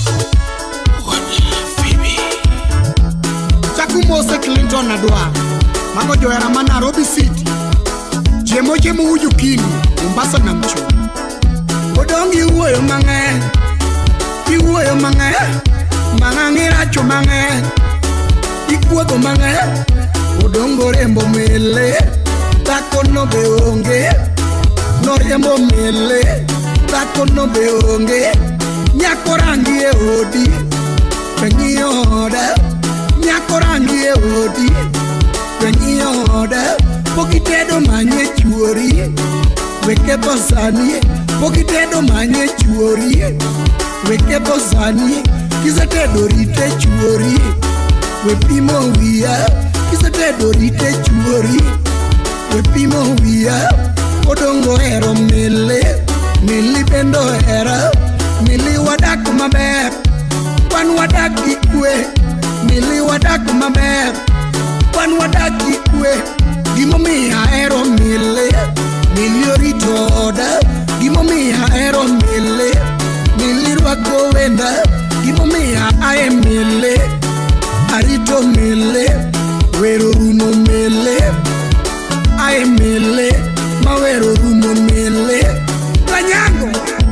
Chakumose Clinton adwa Mago joera ma Nairobi City Jemo uju kinu Mombasa na mchu Odongi uwoyo mange Iwoyo mange Mangangi racho mange Ikuodo mange Odongo rembo mele Dhako no beonge No rembo mele Dhako no beonge Nyako rangi e odi Pengi oda Nyako rangi e odi Pengi oda Pokitedo manye chuori Weke bosani Pokitedo manye chuori Weke bosani Kisetedo rite chuori Wepimo wia Kisetedo rite chuori Wepimo wia Odongo ero mele Nilibendo era Nili wadak maber Wan wadak ikwe Mili wadak maber, wan wadak ikwe. Gimomi aero mili, mili oritoda. Gimomi aero mili, mili rwako wenda. Gimomi ae mili, arito mili, wero rumo mili. Ae mili, ma wero rumo mili. Lanyango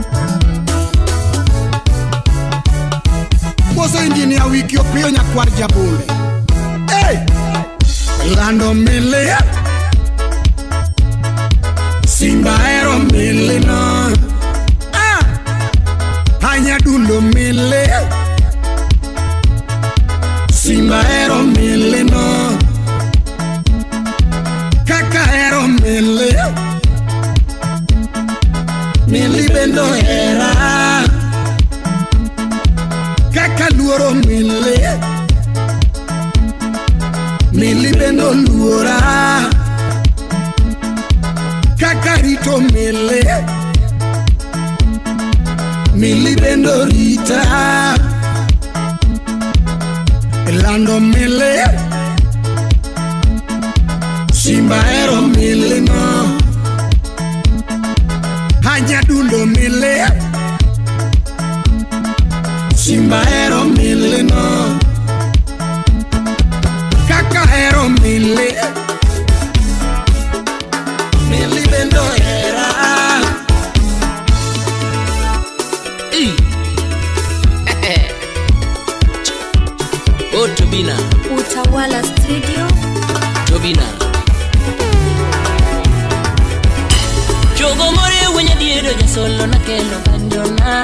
Moso engineer wiki opio nyakwar jabule. Hey! Lando mili, Simba ero mili no. Hanya dundo mili, Simba ero mili no. Kaka ero mili, mili bendo era. Kaka luoro mili, mili bendo luora. Kaka rito mili, mili bendo rita. Lando mili, Simba ero mili no. Hanya dundo mili, Simba ero mili no. Kaka ero mili, mili bendo era. Oh, Tobina. Utawala Studio. Tobina. Chogo more wenye diero ya solo na kelo banjona.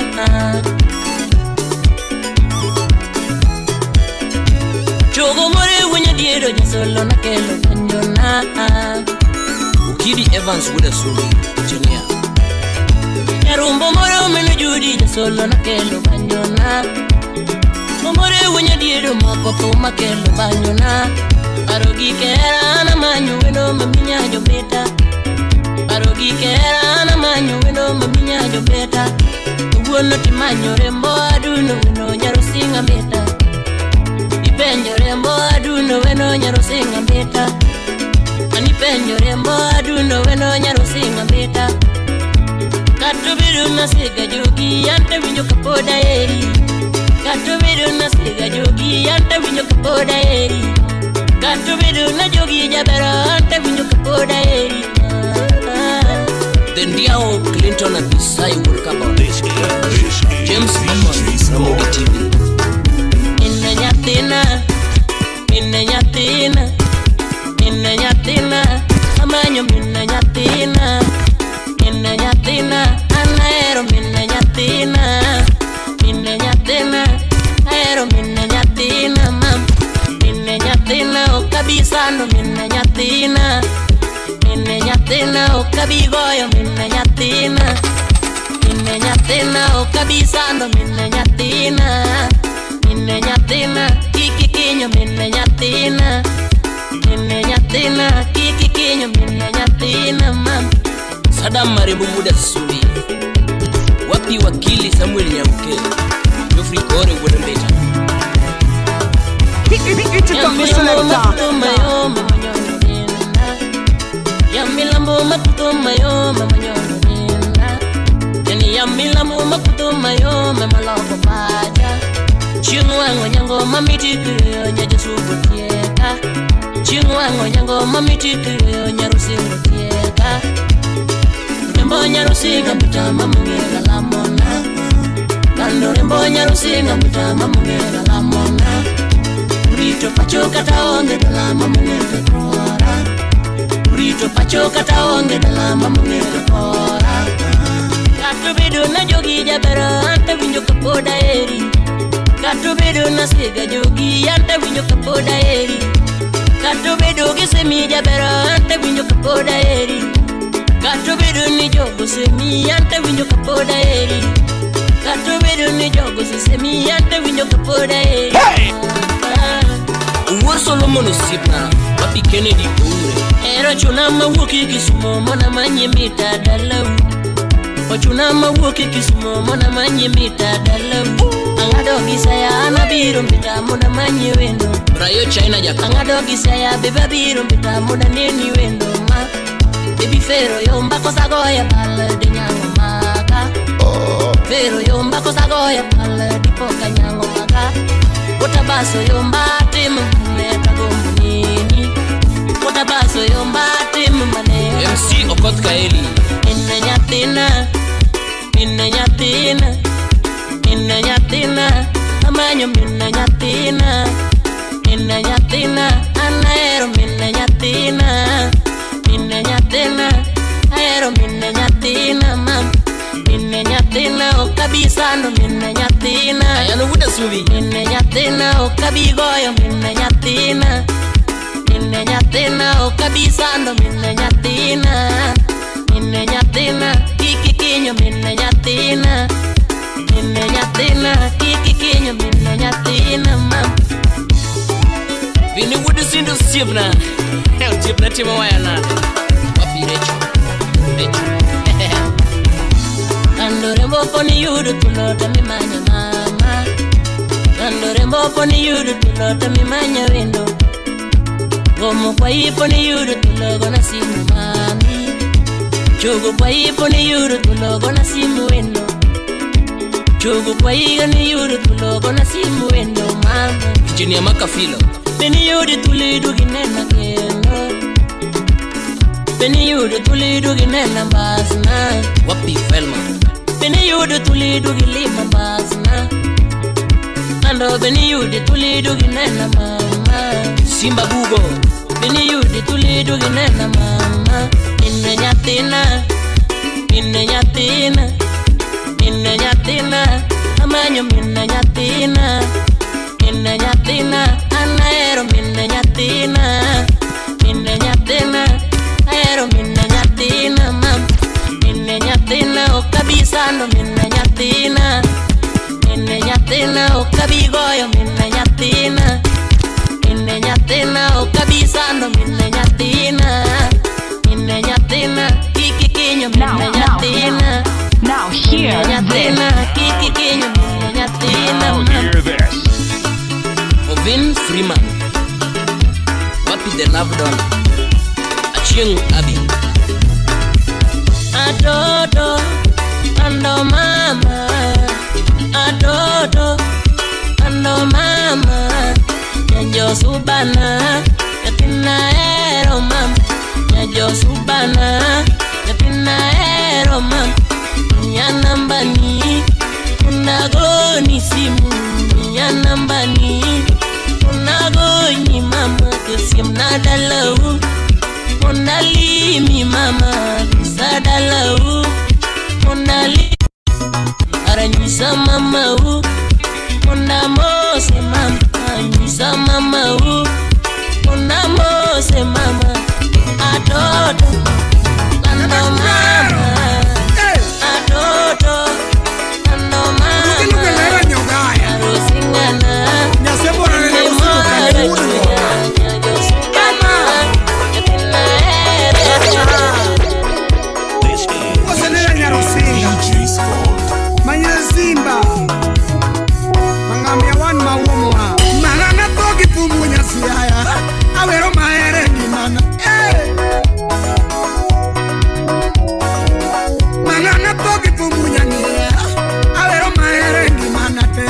Chogo more wenye diero ya solo na kelo banjona. Ukidi Evans wuda sumi engineer. Yarumbo more meno judi ya solo na kelo banjona. More wenye diero mapoko makelo banjona. Arogi kera na manyu weno maminya jobeta. Arogi kera na manyu weno maminya jobeta. Uwono ti manyu rembo aduno weno nyaro singa beta. Ipenjo rembo aduno weno nyaro singa beta. Anipenjo rembo aduno weno nyaro singa beta. Katubiru na siga jogi ante winyo kapoda eri. Katubiru na siga jogi ante winyo kapoda eri. Katubiru na jogi jabera ante winyo kapoda eri. The Ndiao Clinton at the side will come on. This is James Bond from Omondi TV. Inna nyatina, amanyo minna nyatina, anaero minna nyatina, aero minna nyatina, mam, minna nyatina, o kabisano minna nyatina, o kabigoyo minna nyatina, o kabisano minna nyatina, kikikinyo minna nyatina, kikikinyo minna nyatina, mam. Sadam Maribu Muda Sumi. Wapi wakili Samuel Nyamke. Jofri Kore Wuod Ombeyi. Yamilambo makutuma yo mama nyonina. Yani yamilambo makutuma yo mama loko paja. Chingwango nyango mamitiku nyaje subutieka. Chingwango nyango mamitiku nyarusingo tieka. Rembo nyarusinga mutama mungela lamona. Kando rembo nyarusinga mutama mungela lamona. Urito pachoka taonge dalama mungela kora. Urito pachoka taonge dalama mungela kora. Katubidu na jogi jabera ante winyo kapoda eri. Katubidu na siga jogi ante winyo kapoda eri. Katubidu gisemi jabera ante winyo kapoda eri. Katubidu ni jogo semi ante winyo kapoda eri. Katubidu ni jogo semi ante winyo kapoda eri. Uwar Solomon Sipna, Papi Kennedy Ure. Ero chuna mawuki kisumo mana manyimita dalau. Ochuna mawuok Kisumo mona manye mita dalau. Angado gisaya anabiro mita mona manye wendo. Rayo China jak. Angado gisaya beba biro mita mona neni wendo ma. Baby fero yomba kosagoya pala de nyango maka. Fero yomba kosagoya pala di poka nyango maka. Otabaso yomba timu meka gombini. Otabaso yomba timu mane. MC Okot Kaeli. Inna nyatina, amanyo minna nyatina, anaero minna nyatina, aero minna nyatina, mam, minna nyatina, okabisando minna nyatina, ayano wuda suvi, minna nyatina, okabigoyo minna nyatina, okabisando minna nyatina. Minne nyatina, kiki kinyo minne nyatina. Minne nyatina, kiki kinyo minne nyatina, mam. Vini wudu sindu sivna. Heo tipna tima wayana. Wapi recho. Andorembo poni yudu tulota mimanya mama. Andorembo poni yudu tulota mimanya wendo. Gomo kwa ipo ni yudu tulogo na simu mami. Chogo kwa ipo ni yudu tulogo na simu wendo. Chogo kwa iga ni yudu tulogo na simu wendo mama. Engineer Makafilo. Beni yudu tulidu ginena kendo. Beni yudu tulidu ginena mbazna. Wapi Velma. Beni yudu tulidu gilima mbazna. Ando beni yudu tulidu ginena mama. Simba Bugo. Beni yudu tulidu ginena mama. Minne nyatina, amanyo minne nyatina, anaero minne nyatina, aero minne nyatina, mam, minne nyatina, okabisando minne nyatina, okabigoyo minne nyatina, okabisando minne nyatina. Kiki kinyo minne nyatina. Now hear this. Kiki kinyo minne nyatina. Now hear this. Ovin Freeman. Wapi the love done. Aching Abi. Adodo ando mama. Adodo ando mama. Nyanjo subana. Yatina ero mama. Nyanjo subana. Yatina ero mama. Nyanambani. Unagoni simu. Nyanambani. Unagoni mama. Kusim nadalau. Unalimi mama. Sadalau. Unalimi. Aranyisa mama. Unamose mama. Aranyisa mama. Unamose mama. Adodo ando mama. Adodo ando mama. Arosingana. DJ Skold. Manyazimba Mangamia wan mawumwa Manana togi pumu nyasiaya Awero maere ni mana Manana togi pumu nyania Awero maere ni mana te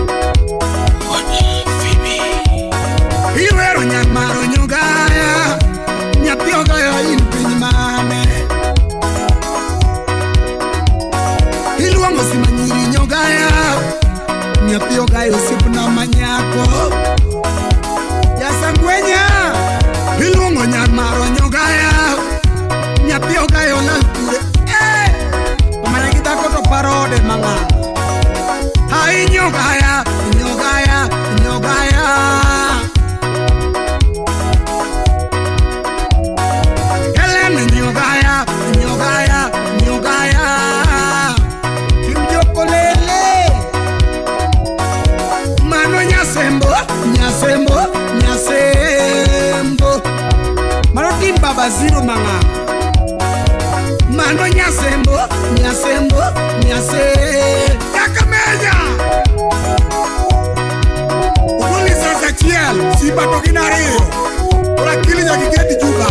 Iwero nyamaro nyugaya Nyapioga ya impinyimane Iluango simanyiri nyogaya Nyapioga yosipu na manyako Yasangwenya Iluango nyamaro nyogaya Nyapioga yolalpure Pamana kita koto parode manga Hai nyogaya Nyogaya Nyogaya Helen nyogaya Nyogaya Nyogaya Mano nyasembo, nyasembo, nyase Mano nyasembo, nyasembo, nyase. Kakamenya. Uliza Zachiel, si bato ginario. Ora kili nyakigeti juga.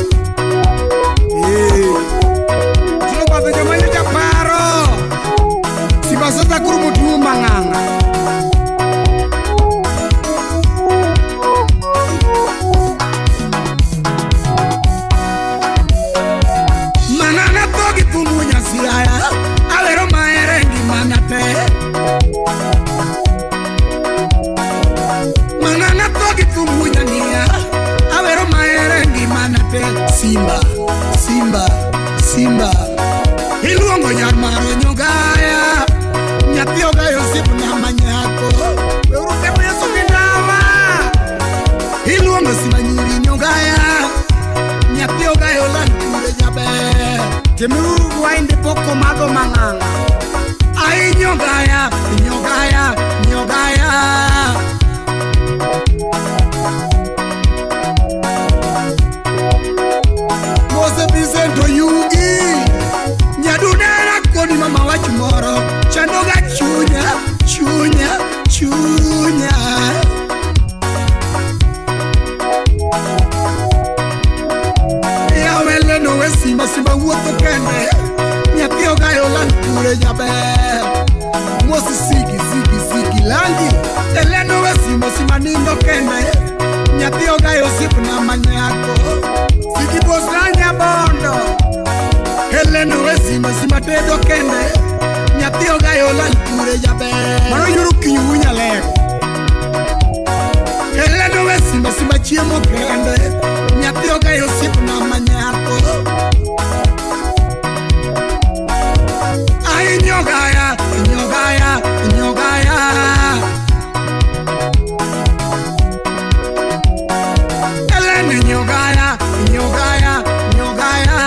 Tino bato jamanya japaro. Si basota kuru mutu manganga. Manana togi pumunya siaya. Alero maerengi manate. Manana togi pumunya nia. Alero maerengi manate. Simba, Simba, Simba. Iluongo nyamaro nyogaya. Nyatio gayo sipu na manyako. Weruke mwesu kindawa. Iluongo sima nyiri nyogaya. Nyatio gayo lankure jabe. Kemuru wainde poko mago manganga. Ai nyogaya, nyogaya, nyogaya. Mose Vicento Yugi. Nyadunera koni mama wachumoro. Chandoga chunya, chunya, chunya. Ya wele no we simba simba woto kende. Nyapio gayo lankure jabe. Mosi sigi sigi sigi langi. Ele no we simba simba nindo kende. Nyapio gayo sipu na manyako. Sigi bosanya bondo. Ele no we simba simba tedo kende. Nyapio gayo lankure jabe. Mano yuru kinyunya lego. Ele no we simba simba chiemo kende. Nyapio gayo sipu na manyako. Ai nyogaya, nyogaya, nyogaya. Ele nyogaya, nyogaya, nyogaya.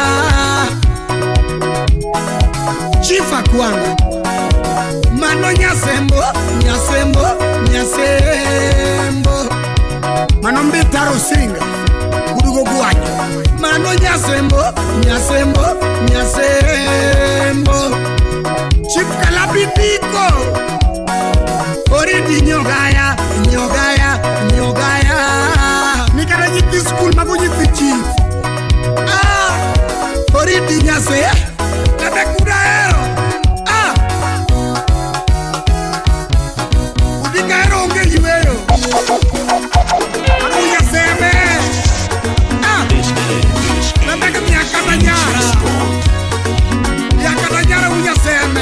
Chifa kwanga. Mano nyasembo, nyasembo, nyasembo. Mano mbitaro singa. Udugo guanyo. Mano nyasembo, nyasembo, nyasembo. Chief kalabitiko. Oridi nyogaya, nyogaya, nyogaya. Nikara nyiti school mago nyiti chief. Oridi nyase. Kata kudaero. Udikaero unge yuero. Aku nyaseme. Nataka miakadanyara. Miakadanyara unyaseme.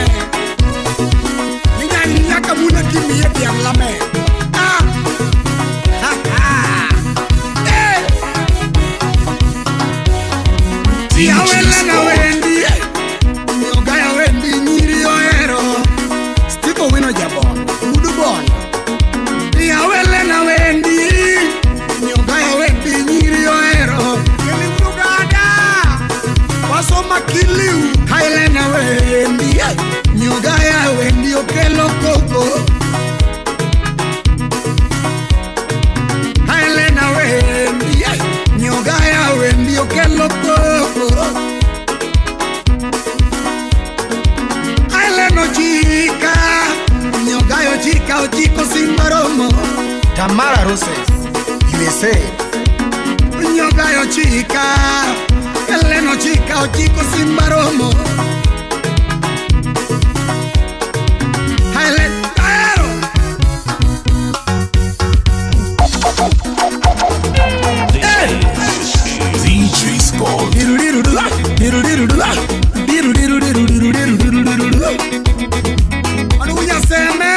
Nyaka muna kimi yedi yang lame. Yawela na wendi. Nyogaya wendi nyiri oero. Stiko wino jabon. Udubon. Yawela na wendi. Nyogaya wendi nyiri oero. Kili mrugada. Waso makiliu. Haile na wendi. Nyogaya wendi okelo koko. Haile na wendi. Nyogaya wendi okelo koko. Haile no chica. Nyogayo chica o chico simbaromo. Tamara Roses, USA. Nyogayo chica. Haile no chica o chico simbaromo. Haile Caero. DJ Skold. Anu nyaseme.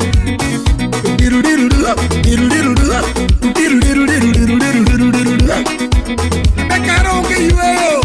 Bekaro unge yueo.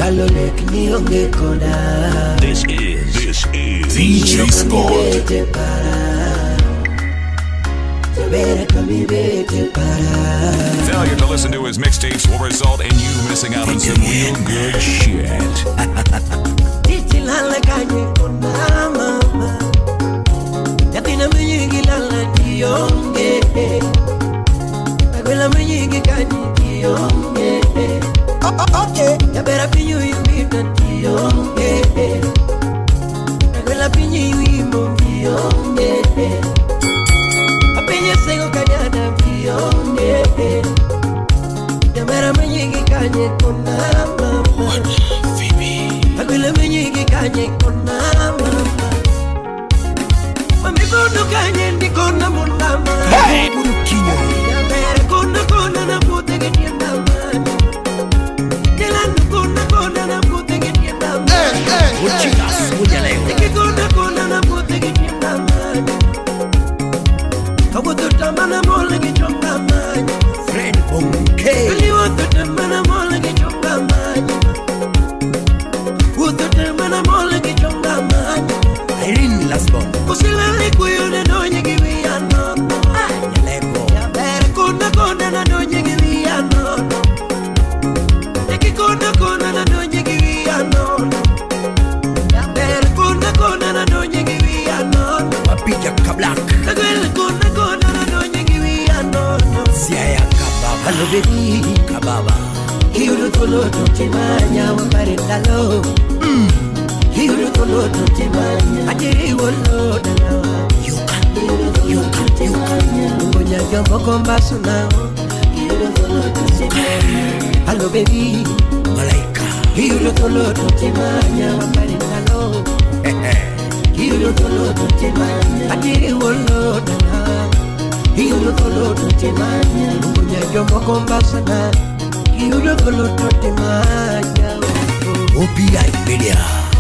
This is DJ Skold. Failure to listen to his mixtapes will result in you missing out on some real good shit. Okay, you better be you meet the young. I will be you young. I been you single Canada, young. You better be you can you come now. I will be you can you come now. Mami kono kanye ndi kona munama. Hey, murukinyo. Ya better kona na pute getienda mani. Kelanu kona na pute getienda mani. Uchigas ujaleo. Tiki kona na pute getienda mani. Kawoto tamana mole gichonga mani. Fred Bonke. Kaliwoto tamana mole gichonga mani. Woto tamana mole gichonga mani. Irene Lasbon. Kusilale kuyone donye gibi ya nono. Nyeleko. Ya bere kona na donye gibi ya nono. Eki kona na donye gibi ya nono. Ya bere kona na donye gibi ya nono. Wapija kablak. Kagwele kona na donye gibi ya nono. Siaya kababa. Halo baby kababa. Hiyo tolo tutimanya waparetalo. You don't timanya, ajiri wolo dalawa. You can. Ngonya jambo komba sunao. Hello baby, malaika. You don't timanya, waparitalo. You don't timanya, ajiri wolo dalawa. You don't timanya, ngonya jambo komba sunao. You don't timanya. OPI Media.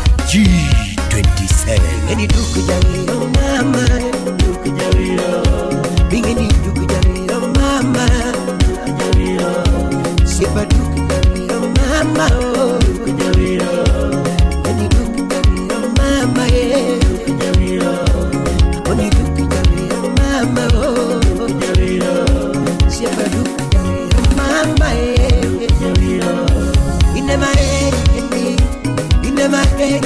G27 Any duku jawiro mama Duku jawiro Bingeni duku jawiro mama Duku jawiro Sipa duku jawiro mama Duku jawiro Any duku jawiro mama Duku jawiro Oni duku jawiro mama Duku jawiro Sipa duku jawiro mama Duku jawiro Inema Inema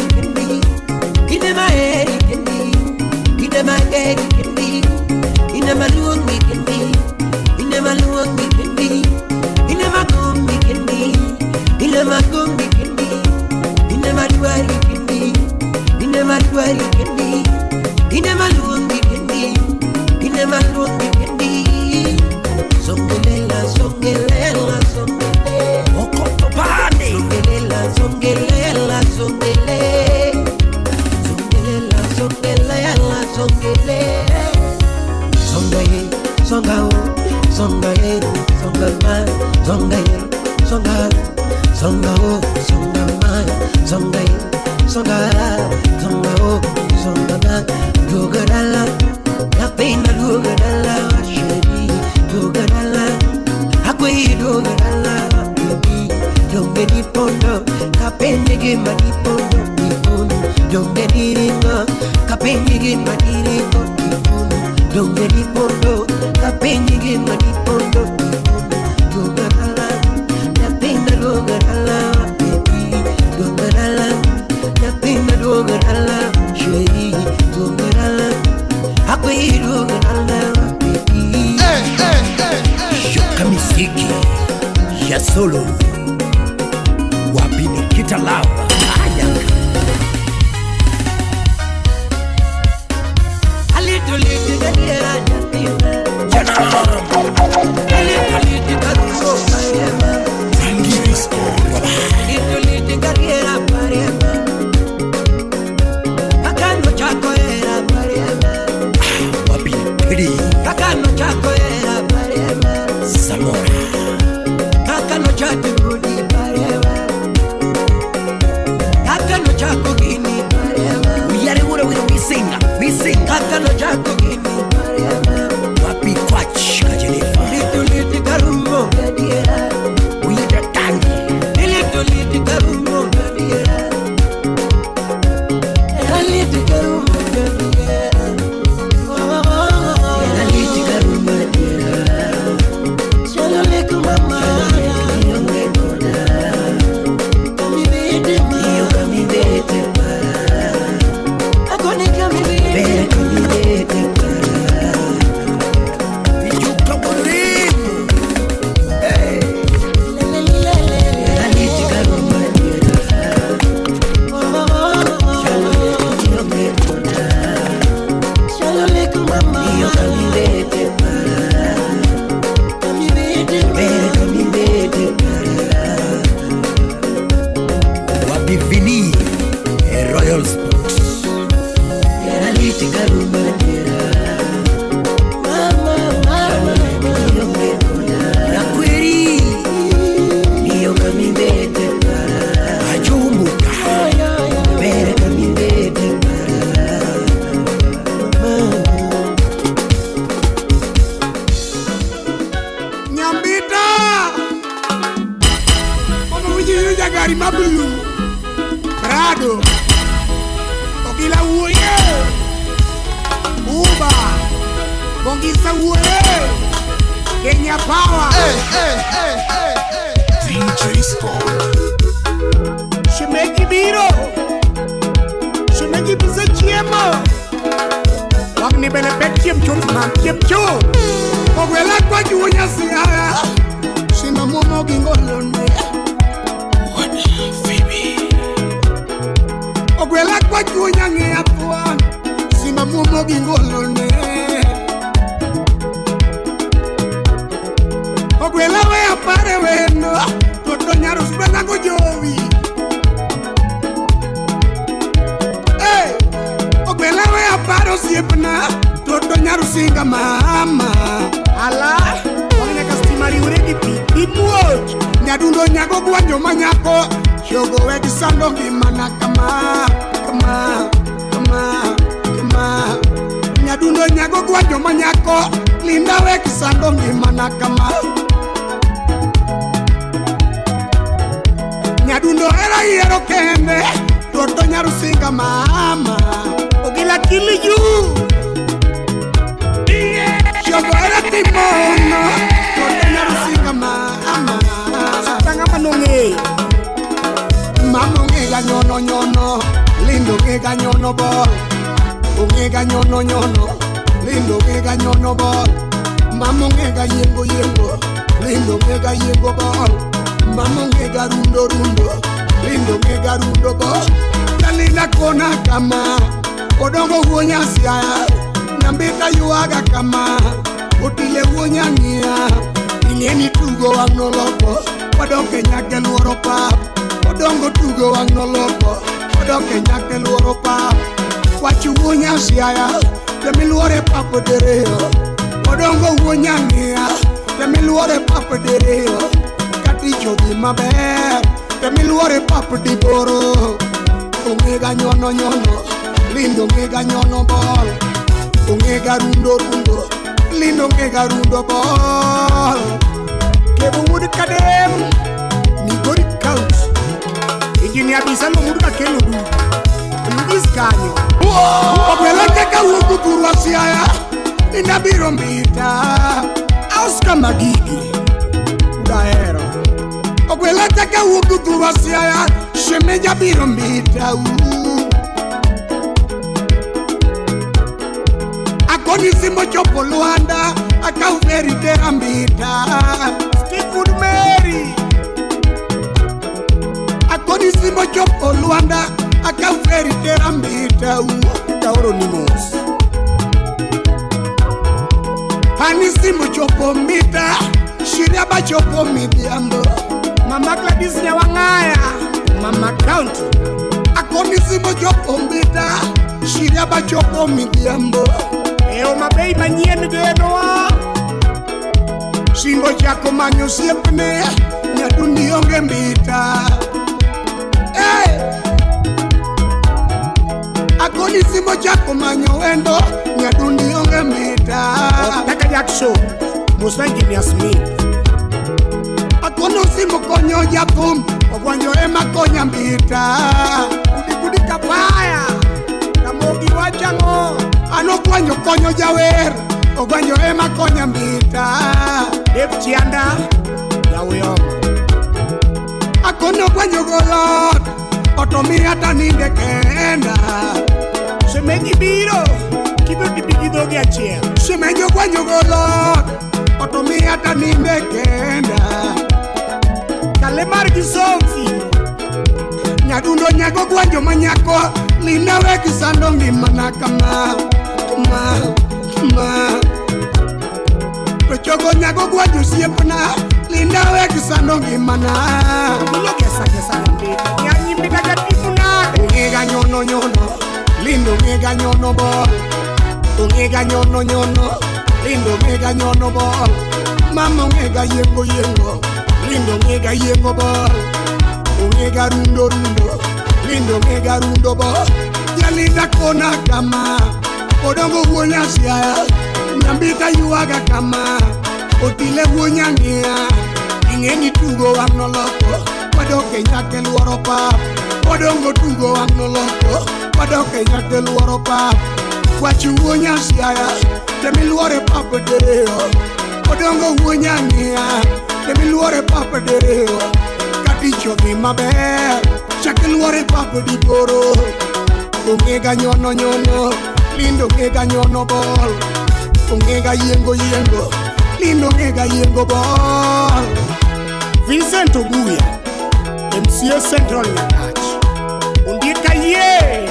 Solo Wapini kita lava Ayak Alito gadera Jana Alito garuso Parema Rangi Skold Alito gadera Parema Kakano chako era Parema Wapini pidi Kakano chako era Parema Zamora Kakano chati budi parewa Kakano chako gini parewa Uyare ura wino misinga Kakano chako gini parewa Wapi kwach kajelifa Litu karumbo di Vini e Royal Sports. Era lite carumba mama, mama, Raqueri, io camminete a Giumuca, bere camminete Nyambita, como vidi Jagari Mabulu, Prado, Okila Uye, Uba, Bongisa Uye, Kenya Power, DJ Skold. Shemeki Biro, Shemeki Bisa Chiemo, Wagni Benepet Chim Chum, Chim Chum, Ogwela kwa Junya Siara, Shima Momo Gingolone, Ogwela kwa Junya Ngiapwan, Shima Momo Gingolone, Ogwela we apare weno, Toto Nyarus Benago Jovi. Ogwela we aparo siepna, Toto Nyarusinga mama. Ala, wanya kastimari ureki pi imuoj. Nyadundo nyago guanjo manyako, Chogo we kisando gimana kama. Nyadundo nyago guanjo manyako, Linda we kisando gimana kama. Nyadundo era hiero kende, Toto Nyarusinga mama. Ogila kili you. Chogo era timono, Toto Nyarusinga mama. Satanga manonge, mamonge ganyono nyono, lindo ge ganyono bol. Onge ganyono nyono, lindo ge ganyono bol. Mamonge gayengo yengo, lindo ge gayengo bol. Mamonge garundo rundo, lindo ge garundo bol. Linda kona kama Odongo wonya siaya Nyambita yuaga kama Otile wonya nia Ileni tugo wangnoloko Wadoke nyake luoro pap Odongo tugo wangnoloko Wadoke nyake luoro pap Wachu wonya siaya Temiluore papo dereo Odongo wonya nia Temiluore papo dereo Katicho di maber Temiluore papo di boro Ongega nyono nyono, lindo ongega nyono bol. Ongega rundo rundo, lindo ongega rundo bol. Kebu wood kadem, ni gori count. Engineer bisalo muda kelo du. Lugis kanyo. Ogwela teka wuku kurwasiaya, linda birombita. Auska magigi, daero. Ogwela teka wuku kurwasiaya. Shemeja birombita Akoni simo chopo Luanda Akau veri derambita Steve Mary Akoni simo chopo Luanda Akau veri derambita Tauro nimos Hani simo chopo mita Shiriaba chopo midiambo Mama Gladys Nyawangaya Mama County Akoni simo chopo mbita Shiria ba chopo midiambo Eo mabei manyeni denoa Shimbo chako manyo siepne Nyadundi onge mbita Akoni simo chako manyo wendo Nyadundi onge mbita Taka Jackson Musa Engineer Smith Akono simo konyo japum Ogwanyo ema konya mbita Kudi kapaya Namogi wachango Ano gwanyo konyo jawer Ogwanyo ema konya mbita Dave Chianda Yawe Akono gwanyo golot Otomi hata ninde kenda Shemengi biro Kido dibigido gya chia Shemengi gwanyo golot Otomi hata ninde kenda Kalemar Gisonfi Nyadundo nyago gwanjo manyako Linda we kisando ngimana kama Chogo nyago gwanjo siepna Linda we kisando ngimana Milo kesa mbita Nyanyi mbita jati nyono bol. Ongega nyono nyono, lindo ngega nyono bol. Mama ongega yengo yengo, lindo ngega yengo bol. Ongega rundo rundo, lindo ngega rundo bol. Yalinda kona kama, odongo wonya siya. Nyambita yuaga kama, otile wonya ngia. Ingeni tugo wangno loko, wadoke nyake luoro pap. Odongo tugo wangno loko, wadoke nyake luoro pap. Wachu wonya siya, temi luore pap deo. Odongo wonya ngia, temi luore pap deo. Katicho di maber, chake luore pap di boro. Ongega nyono nyono, lindo ngega nyono bol. Ongega yengo yengo, lindo ngega yengo bol. Vincent Oguya, MCA Central Nyakach. Undika ye.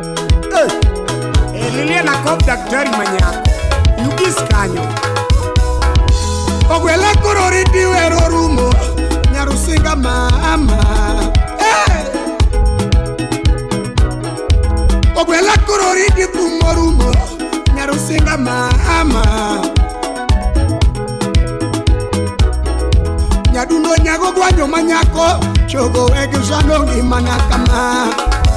Liliana Kop Daktari Manyako. Yugis kanyo. Ogwela kororiti wero rumo, nyarusinga mama. Ogwela kororiti pumo rumo, nyarusinga mama. Nyadundo nyago gwanyo manyako, chogo ege zano ngimana kama.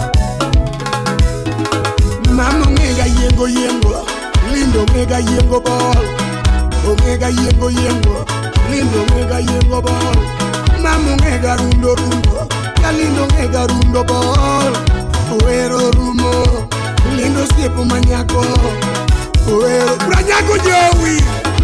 Mama ngega yengo yengo, lindo ngega yengo bol. Ongega yengo yengo, lindo ngega yengo bol. Mama ngega rundo rundo, ya lindo ngega rundo bol. Uero rumo, lindo siepo manyako. Uero, branyako jowi.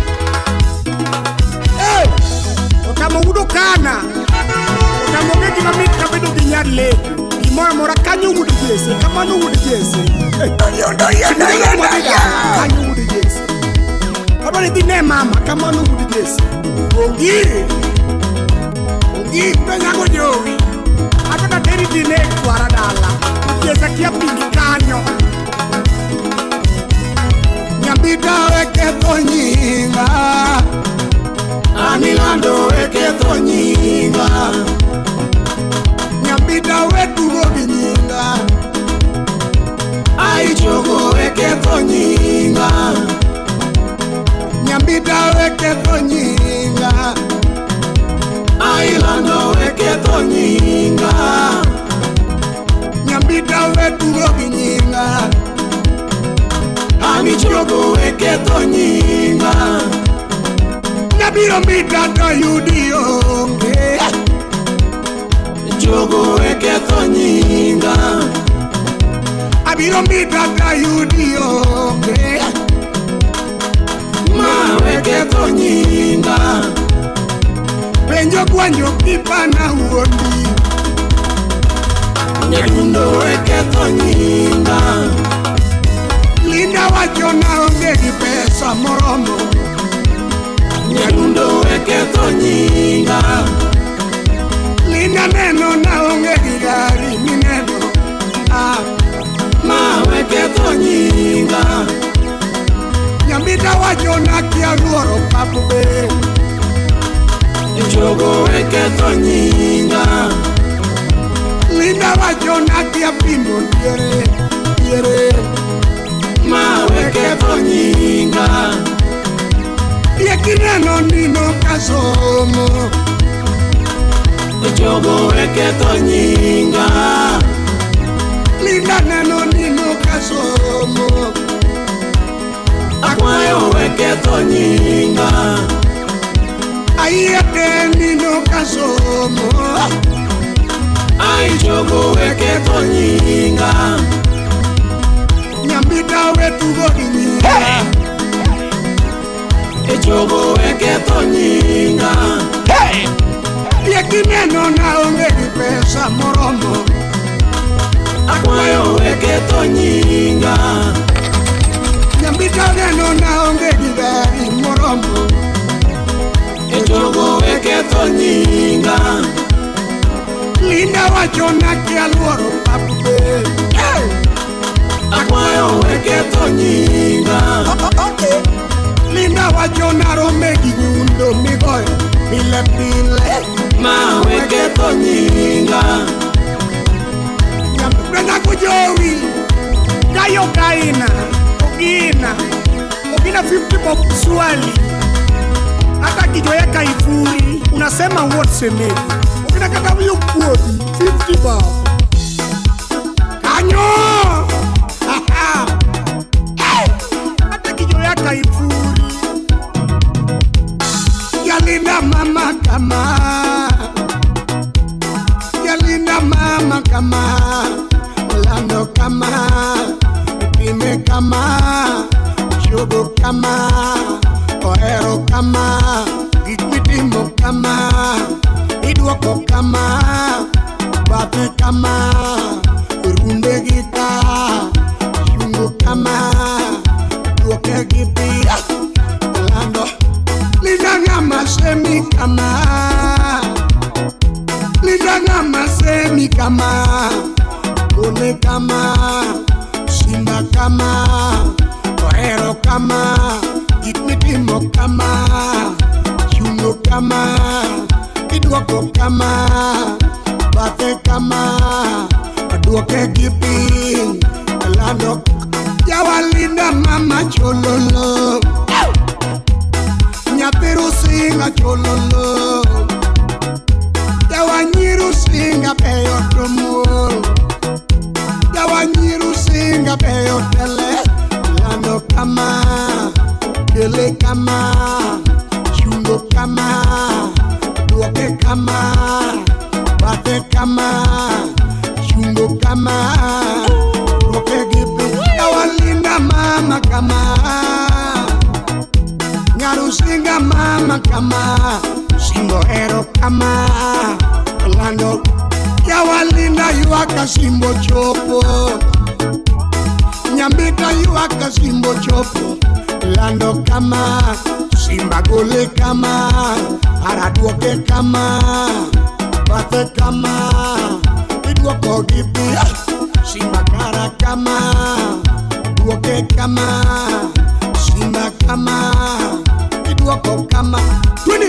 Hey! Otamo udo kana. Otamo ngeki mamit kabedo ginyarle. Imora mora kanyo udo jese, kamano udo jese. Doyen. Kanyo udo jese. Kabali dine mama, kamano udo jese. Ongi, branyako jowi. Ataka teri dine Jakadalla. Jese kia pingi kanyo. Nyambita weke tonyinga. Anilando weke tonyinga. Nyambita wetugo binyinga. Ai chogo weke tonyinga. Nyambita weke tonyinga. Ailando weke tonyinga. Nyambita wetugo binyinga. Ami chogo weke tonyinga. Nabiro mbita to yudi onge. Chogo weke tonyinga. Abiro mbita to yudi onge. Ma weke tonyinga. Penjo gwanyo kipana uondi. Nyadundo weke tonyinga. Linda wachona onge gi pesa moromo. Nyadundo weke tonyinga. Linda neno na onge gi gari mineno. Ma weke tonyinga. Nyambita wachona kia luoro papu be. Chogo weke tonyinga. Linda wachona kia pimo tiere. Ma weke tonyinga. Yekineno nino kasomo. Chogo weke tonyinga. Linda neno nino kasomo. Akwayo weke tonyinga. Ayete nino kasomo. Ai chogo weke tonyinga. Nyambita wetugo binyinga. Chogo weke tonyinga. Yekineno na onge gi pesa moromo. Akwayo weke tonyinga. Nyambita neno na onge gi gari moromo. Chogo weke tonyinga. Linda wachona kia luoro papu be. Akwayo weke tonyinga. Okay. Linda wachona rome gi nyundo migoyo pile pile. Ma weke tonyinga. Nyambita kujowi. Ayo kaina, Ogina 50 bob swali. Hata kijoeka ifuri, unasema what seme. Ogina kata vyo kuodi, 50 bob. Kanyo! Hata kijoeka ifuri. Yalinda mama kama. Yalinda mama kama. Lando kama. Ime kama. Chogo kama. Ohero kama. Ikwitimo kama. Idwoko kama. Bate kama. Runde gita. Shungo kama. Dwoke gibi. Lando. Lidanga masemi kama. Lidanga masemi kama. Ole kama. Simba kama. Ohero kama. Ikmitimo kama. Shungo kama. Idwoko kama. Bate kama. Dwoke gibi. Lando. Yawalinda mama chololo. Nyapiru singa chololo. Yawanyiru singa peyo tomo. Yawanyiru singa peyo tele. Lando kama. Dele kama. Chungo kama. Dwoke kama. Bate kama. Chungo kama. Dwoke gibi. Yawalinda mama kama. Nyarusinga mama kama. Simbo ero kama. Lando. Yawalinda yuaka simbo chopo. Nyambita yuaka simbo chopo. Lando kama. Simba gole kama. Aradwoke kama. Bate kama. Idwoko gibi. Simba kara kama. Dwoke kama. Simba kama. Idwoko kama. Twini.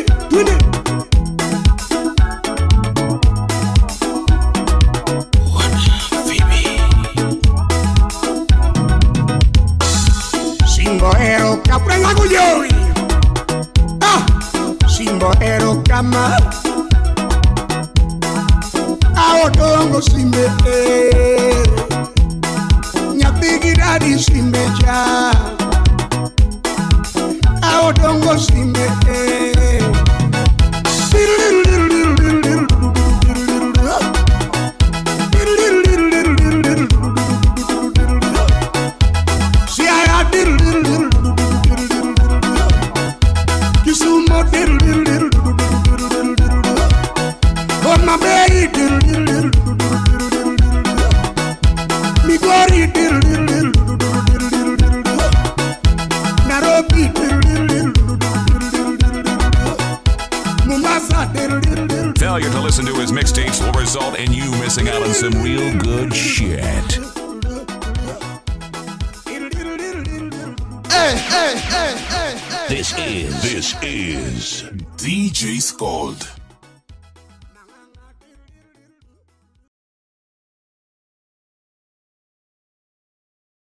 Simbo ero kaprenga guyoi. Simbo ero kama. Odongo simbe. Nyapigi dadi simbe ja. Odongo simbe. Kisumo. Ombeyi. Migori. Nairobi. Musa. Failure to listen to his mixtapes will result in you missing out on some real good shit. This is DJ Skold.